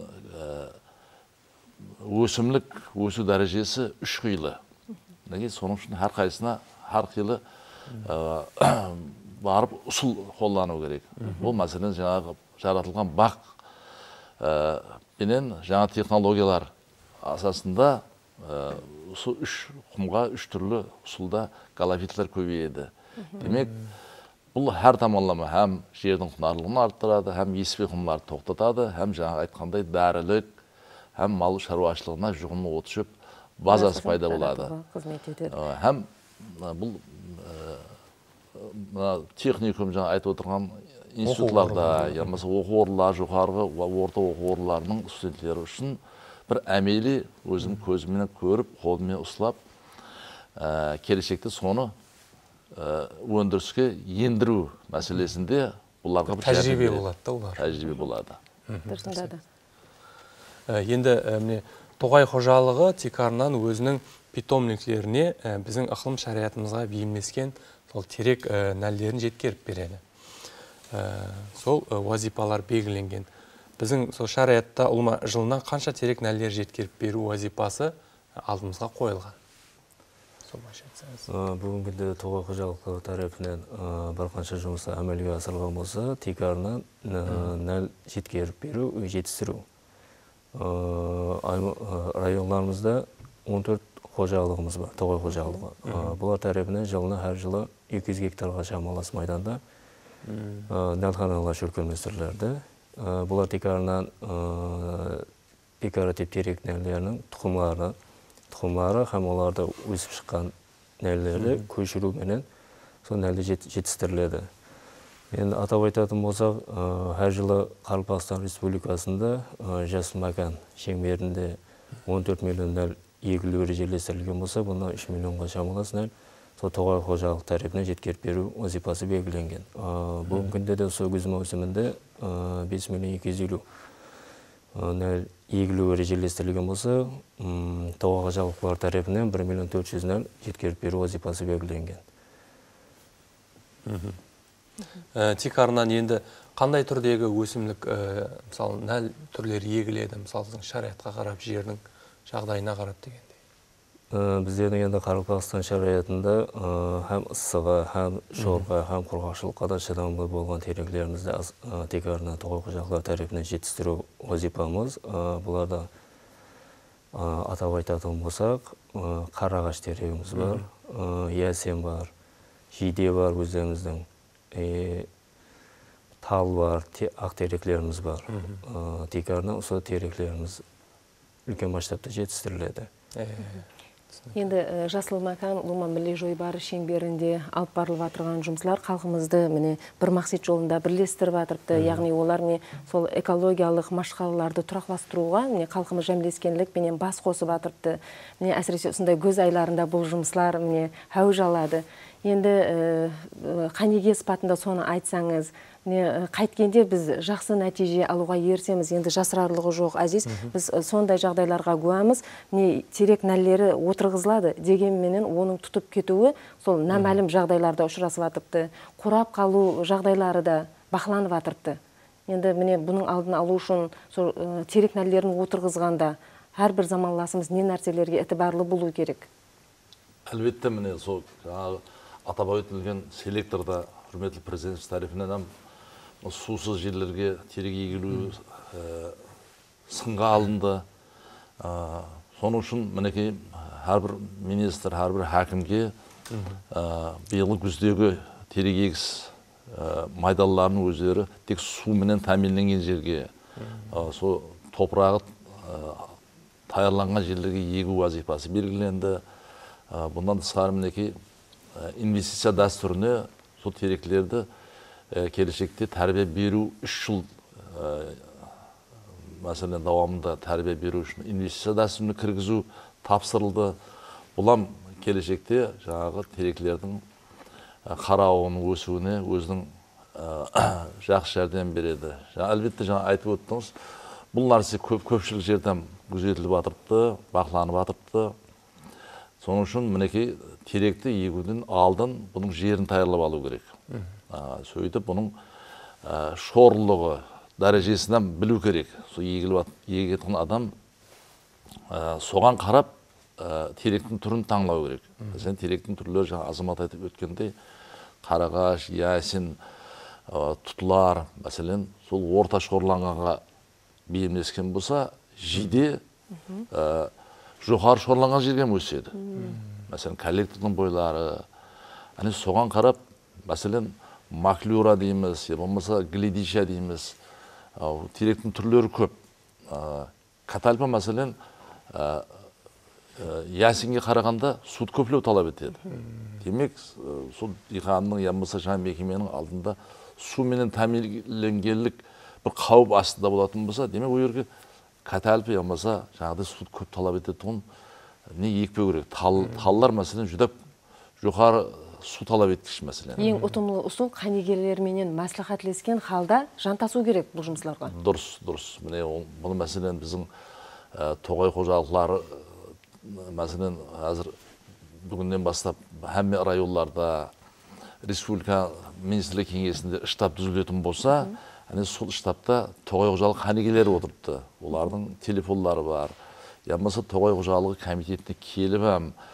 Speaker 13: өсімлік өсу дәрежесі 3 қилы. Соның үшін әр қайсына әр қилы барып ұсыл қолдану керек. Бұл мәселен жаңағы жаратылған бақ пенен жаңа технологиялар асасында осы 3 құмға 3 түрлі ұсылда галофитлер көбейеді. Демек, бұл әр таманлама һәм жердің құнарлығын арттырады, һәм еспе құмларды тоқтатады, һәм жаңа айтқандай дәрілік, һәм мал шаруашылығына жұғымды от шөп базасы пайда болады. Һәм бұл техникум жаңа айтып отырған институтларда, ямасы оқу орындар, жоғарғы орта оқу орындарының студенттері үшін бір әмейлі өзінің көзімен көріп, қолымен ұстап, келешекте соны өндіріске ендіру мәселесінде бұларға бір
Speaker 1: тәжірибе болады да олар.
Speaker 13: Тәжірибе болады.
Speaker 1: Енді Тоғай қожалығы текарынан өзінің питомниклеріне біздің ықылым шариғатымызға бейімдескен сол терек нәлдерін жеткеріп береді. Сол уазипалар белгіленген. Біздің сол шариғатта жылына қанша терек нәлдер жеткеріп беру уазипасы алдымызға қойылған?
Speaker 14: Бүгінгі күнде Тоғай қожалығы тарапынан бір қанша жұмысы әмелге асырылған болса, текарынан нәл жеткеріп беру, жетістіру. Районларымызда 14 қожалығымыз бар, Тоғай қожалығы. Бұлар тарапынан жылына әр жылы 200 гектарға шамалас майданда нәлханалар шөлкөлместірлерді. Бұлар текарынан декоратив терек нәлдерінің тұқымлары һәм оларда өсіп шыққан нәлдерді көшіру менен сол нәлді жетістіріледі. Енді атап айтатын болсақ, әр жылы Қарақастан Республикасында Жасыл Макан шеңберінде 14 миллион нәл егілу ережелестірілген болса, бұнда 3 миллионға шамалас нәл сол Тоғай қожалық тарапынан жеткеріп беру вазипасы белгіленген. Бүгінгі күнде де сол күз маусымында 5 миллион 250 нәл егілу ережелестірілген болса, Тоғай қожалықлар тарапынан 1 миллион 400 нәл жеткеріп беру вазипасы белгіленген.
Speaker 1: Текарынан енді қандай түрдегі өсімлік, мысалы, нәл түрлері егіледі, мысалы, шариғатқа қарап, жердің жағдайына қарап дегендей?
Speaker 14: Біздердің енді Қарақастан шариғатында һәм ысыға, һәм шорға, һәм құрғақшылыққа да шыдамды болған тереклерімізді текарынан Тоғай қожалықлар тарапынан жетістіру вазипамыз. Бұларда атап айтатын болсақ, қарағаш терегіміз бар, ясен бар, жиде бар өздеріміздің, тал бар, ақ тереклеріміз бар. Текарынан осы тереклеріміз үлкен масштабта жетістіріледі.
Speaker 2: Енді Жасыл Макан Луман Милли жойбары шеңберінде алып барылып атырған жұмыслар халқымызды міне бір мақсат жолында бірлестіріп атырыпты. Яғни олар міне сол экологиялық машқалаларды тұрақластыруға міне халқымыз жәмлескенлік менен бас қосып атырыпты. Міне әсіресе осындай көз айларында бұл жұмыслар міне әуж алады. Енді қанеге спатында соны айтсаңыз, қайткенде біз жақсы нәтиже алуға ерсеміз, енді жасырарлығы жоқ әзиз, біз сондай жағдайларға куәміз, терек нәллері отырғызылады дегенменен оның тұтып кетуі сол намәлім жағдайларда ұшырасып атыпты, қурап қалу жағдайлары да бақыланып атырыпты. Енді міне бұның алдын алу үшін терек нәллерін отырғызғанда әрбір заманласымыз не нәрселерге этибарлы болу керек?
Speaker 13: Әлбетте міне сол атап өтілген селекторда құрметті президент тарапынан сусыз жерлерге терек егілу сынға алынды. Соның үшін мінекей әрбір министр, әрбір хакімге биылғы күздегі терек егіс майдаларының өздері тек суменен тәмінленген жерге, сол топырағы таярланған жерлерге егу вазифасы белгіленді. Бұндан тысқары мінекей инвестиция дәстүріне сол теректерді келешекте тәрбие беру 3 жыл мәселен давамында тәрбие беру үшін инвестиция дәстүріне кіргізу тапсырылды. Бұлам келешекте жаңағы теректердің қарауының өсуіне өзінің жақсы жәрдем береді. Әлбетте жаңа айтып өттіңіз, бұл нәрсе көпшілік жерден күзетіліп жатырыпты, бақыланып жатырыпты. Соның үшін мінекей теректі егуден алдын бұның жерін таярлап алу керек. Сөйтіп бұның шорлығы дәрежесінен білу керек. Сол егетін адам соған қарап теректің түрін таңлау керек. Сен теректің түрлері жаңа азамат айтып өткендей қарағаш, ясин, тұтылар, мәселен, сол орта шорланғанға бейімдескен болса, жиде жоғары шорланған жерге өседі. Мәселен, коллектордың бойлары, соған қарап, мәселен, маклюра дейміз, болмаса гледища дейміз, теректің түрлері көп. Катальпа, мәселен, ясинге қарағанда суд көплеу талап етеді. Демек, сол диқанның, болмаса жаңа мекеменің алдында суменен тәмінленгенлік бір қауіп астында болатын болса, демек ол жерге катальпа, болмаса жаңағыдай суд көп талап ететұғын не екпеу керек. Таллар, мәселен, жүдеп жоғары су талап еткіш мәселен.
Speaker 2: Ең ұтымлы ұсыл қанегерлерменен мәслихатлескен халда жантасу керек бұл жұмысларға.
Speaker 13: Дұрыс. Бұл мәселен біздің тоғай қожалықлары, мәселен, әзір бүгіннен бастап әмме районларда республика министрлік кеңесінде штаб түзілетін болса, сол штабта тоғай қожалық қанегелері отырыпты. Олардың телефонлары бар. Болмаса тоғай қожалығы комитетіне келіп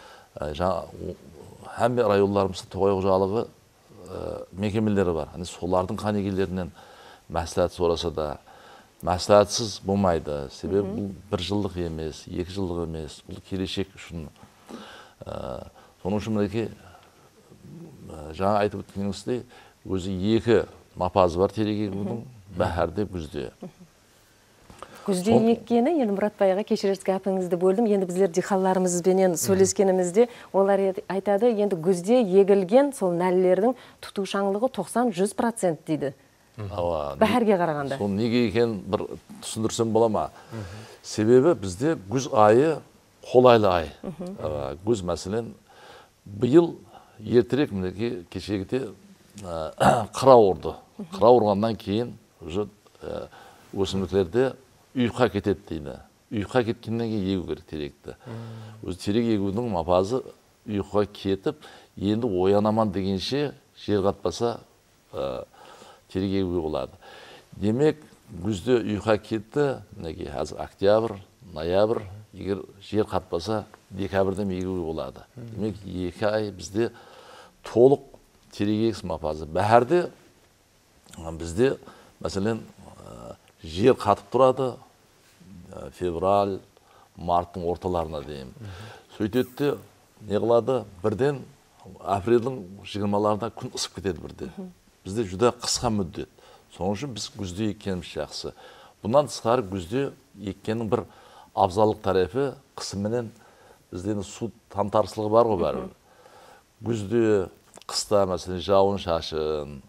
Speaker 13: әмме районларымызда тоғай қожалығы мекемелері бар. Солардың қанегелерінен мәслихат сұраса да, мәслихатсыз болмайды. Себебі бұл 1 жылдық емес, 2 жылдық емес, бұл келешек үшін. Соның үшін мінекей жаңа айтып өткеніңіздей, өзі 2 мапазы бар терек егудің, бәһәрде, күзде.
Speaker 2: Күзде еккені, енді Мұратбайға кешірерсіз гәпіңізді бөлдім. Енді біздер диқанларымызбенен сөйлескенімізде, олар айтады, енді күзде егілген сол нәлілердің тұтушаңлығы 90-100% дейді. Бәһәрге қарағанда.
Speaker 13: Сол неге екен бір түсіндірсем бола ма? Себебі бізде күз айы қолайлы ай. Күз мәселен, биыл ертерек мінеке кешегіде қыра ұрды. Қыра ұрғаннан кейін өсімдіктерде ұйыққа кетеді дейді. Ұйыққа кеткеннен кейін егу керек теректі. Өзі терек егудің мапазы ұйыққа кетіп, енді оянаман дегенше жер қатпаса терек егуге болады. Демек, күзде ұйыққа кетті, әзір октябрь, ноябрь, егер жер қатпаса, декабрьден егуге болады. Демек, 2 ай бізде толық терек егіс мапазы. Бәһәрде бізде, мәселен, жер қатып тұрады, февраль, марттың орталарына дейін. Сөйтетті, не қылады? Бірден апрельдің 20-ларында күн ысып кетеді бірде. Бізде жүдә қысқа мүддет. Соның үшін біз күзде еккеніміз жақсы. Бұнан тысқары күзде еккенің бір абзаллық тарифі қысыменен бізде су тамтарсылығы бар ғой бәрі. Күзде, қыста, мәселен, жауын шашын,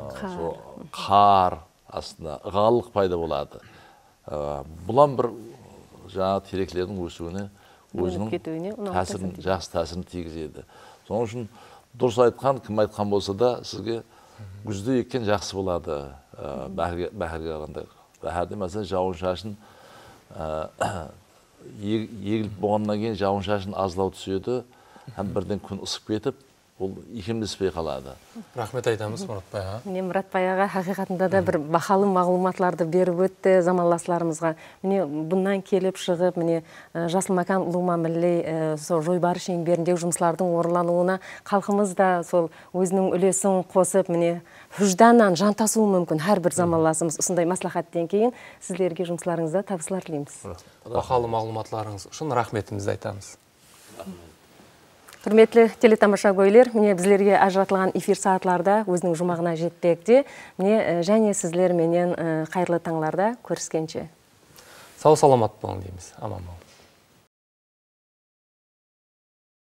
Speaker 13: қар, астында ығалық пайда болады. Бұлан бір жаңа теректердің өсуіне өзінің жақсы тәсірін тигізеді. Соның үшін дұрыс айтқан, кім айтқан болса да, сізге күзде еккен жақсы болады бәһәрге қарағанда. Бәһәрде мәселен жауын шашын егіліп болғаннан кейін жауын шашын аздау түседі, һәм бірден күн ысып кетіп, ол икемдеспей қалады.
Speaker 1: Рахмет айтамыз Мұратбай аға.
Speaker 2: Міне Мұратбай аға хақиқатында да бір бақалы мағлұматларды беріп өтті заманластарымызға. Міне бұнан келіп шығып, міне Жасыл Макан Лума Милли сол жойбары шеңберіндегі жұмыслардың орылануына халқымыз да сол өзінің үлесін қосып, міне хүжданнан жантасуы мүмкін әрбір заманласымыз. Осындай маслихаттан кейін сіздерге жұмысларыңызда табыстар тілейміз.
Speaker 1: Бақалы мағлұматларыңыз үшін рахметімізді айтамыз.
Speaker 2: Құрметлі телетамаша көйлер, міне біздерге ажыратылған эфир саатларда өзінің жұмағына жетпекте. Міне және сіздер менен қайырлы таңларда көріскенше.
Speaker 1: Сау саламат болың дейміз. Аман болың.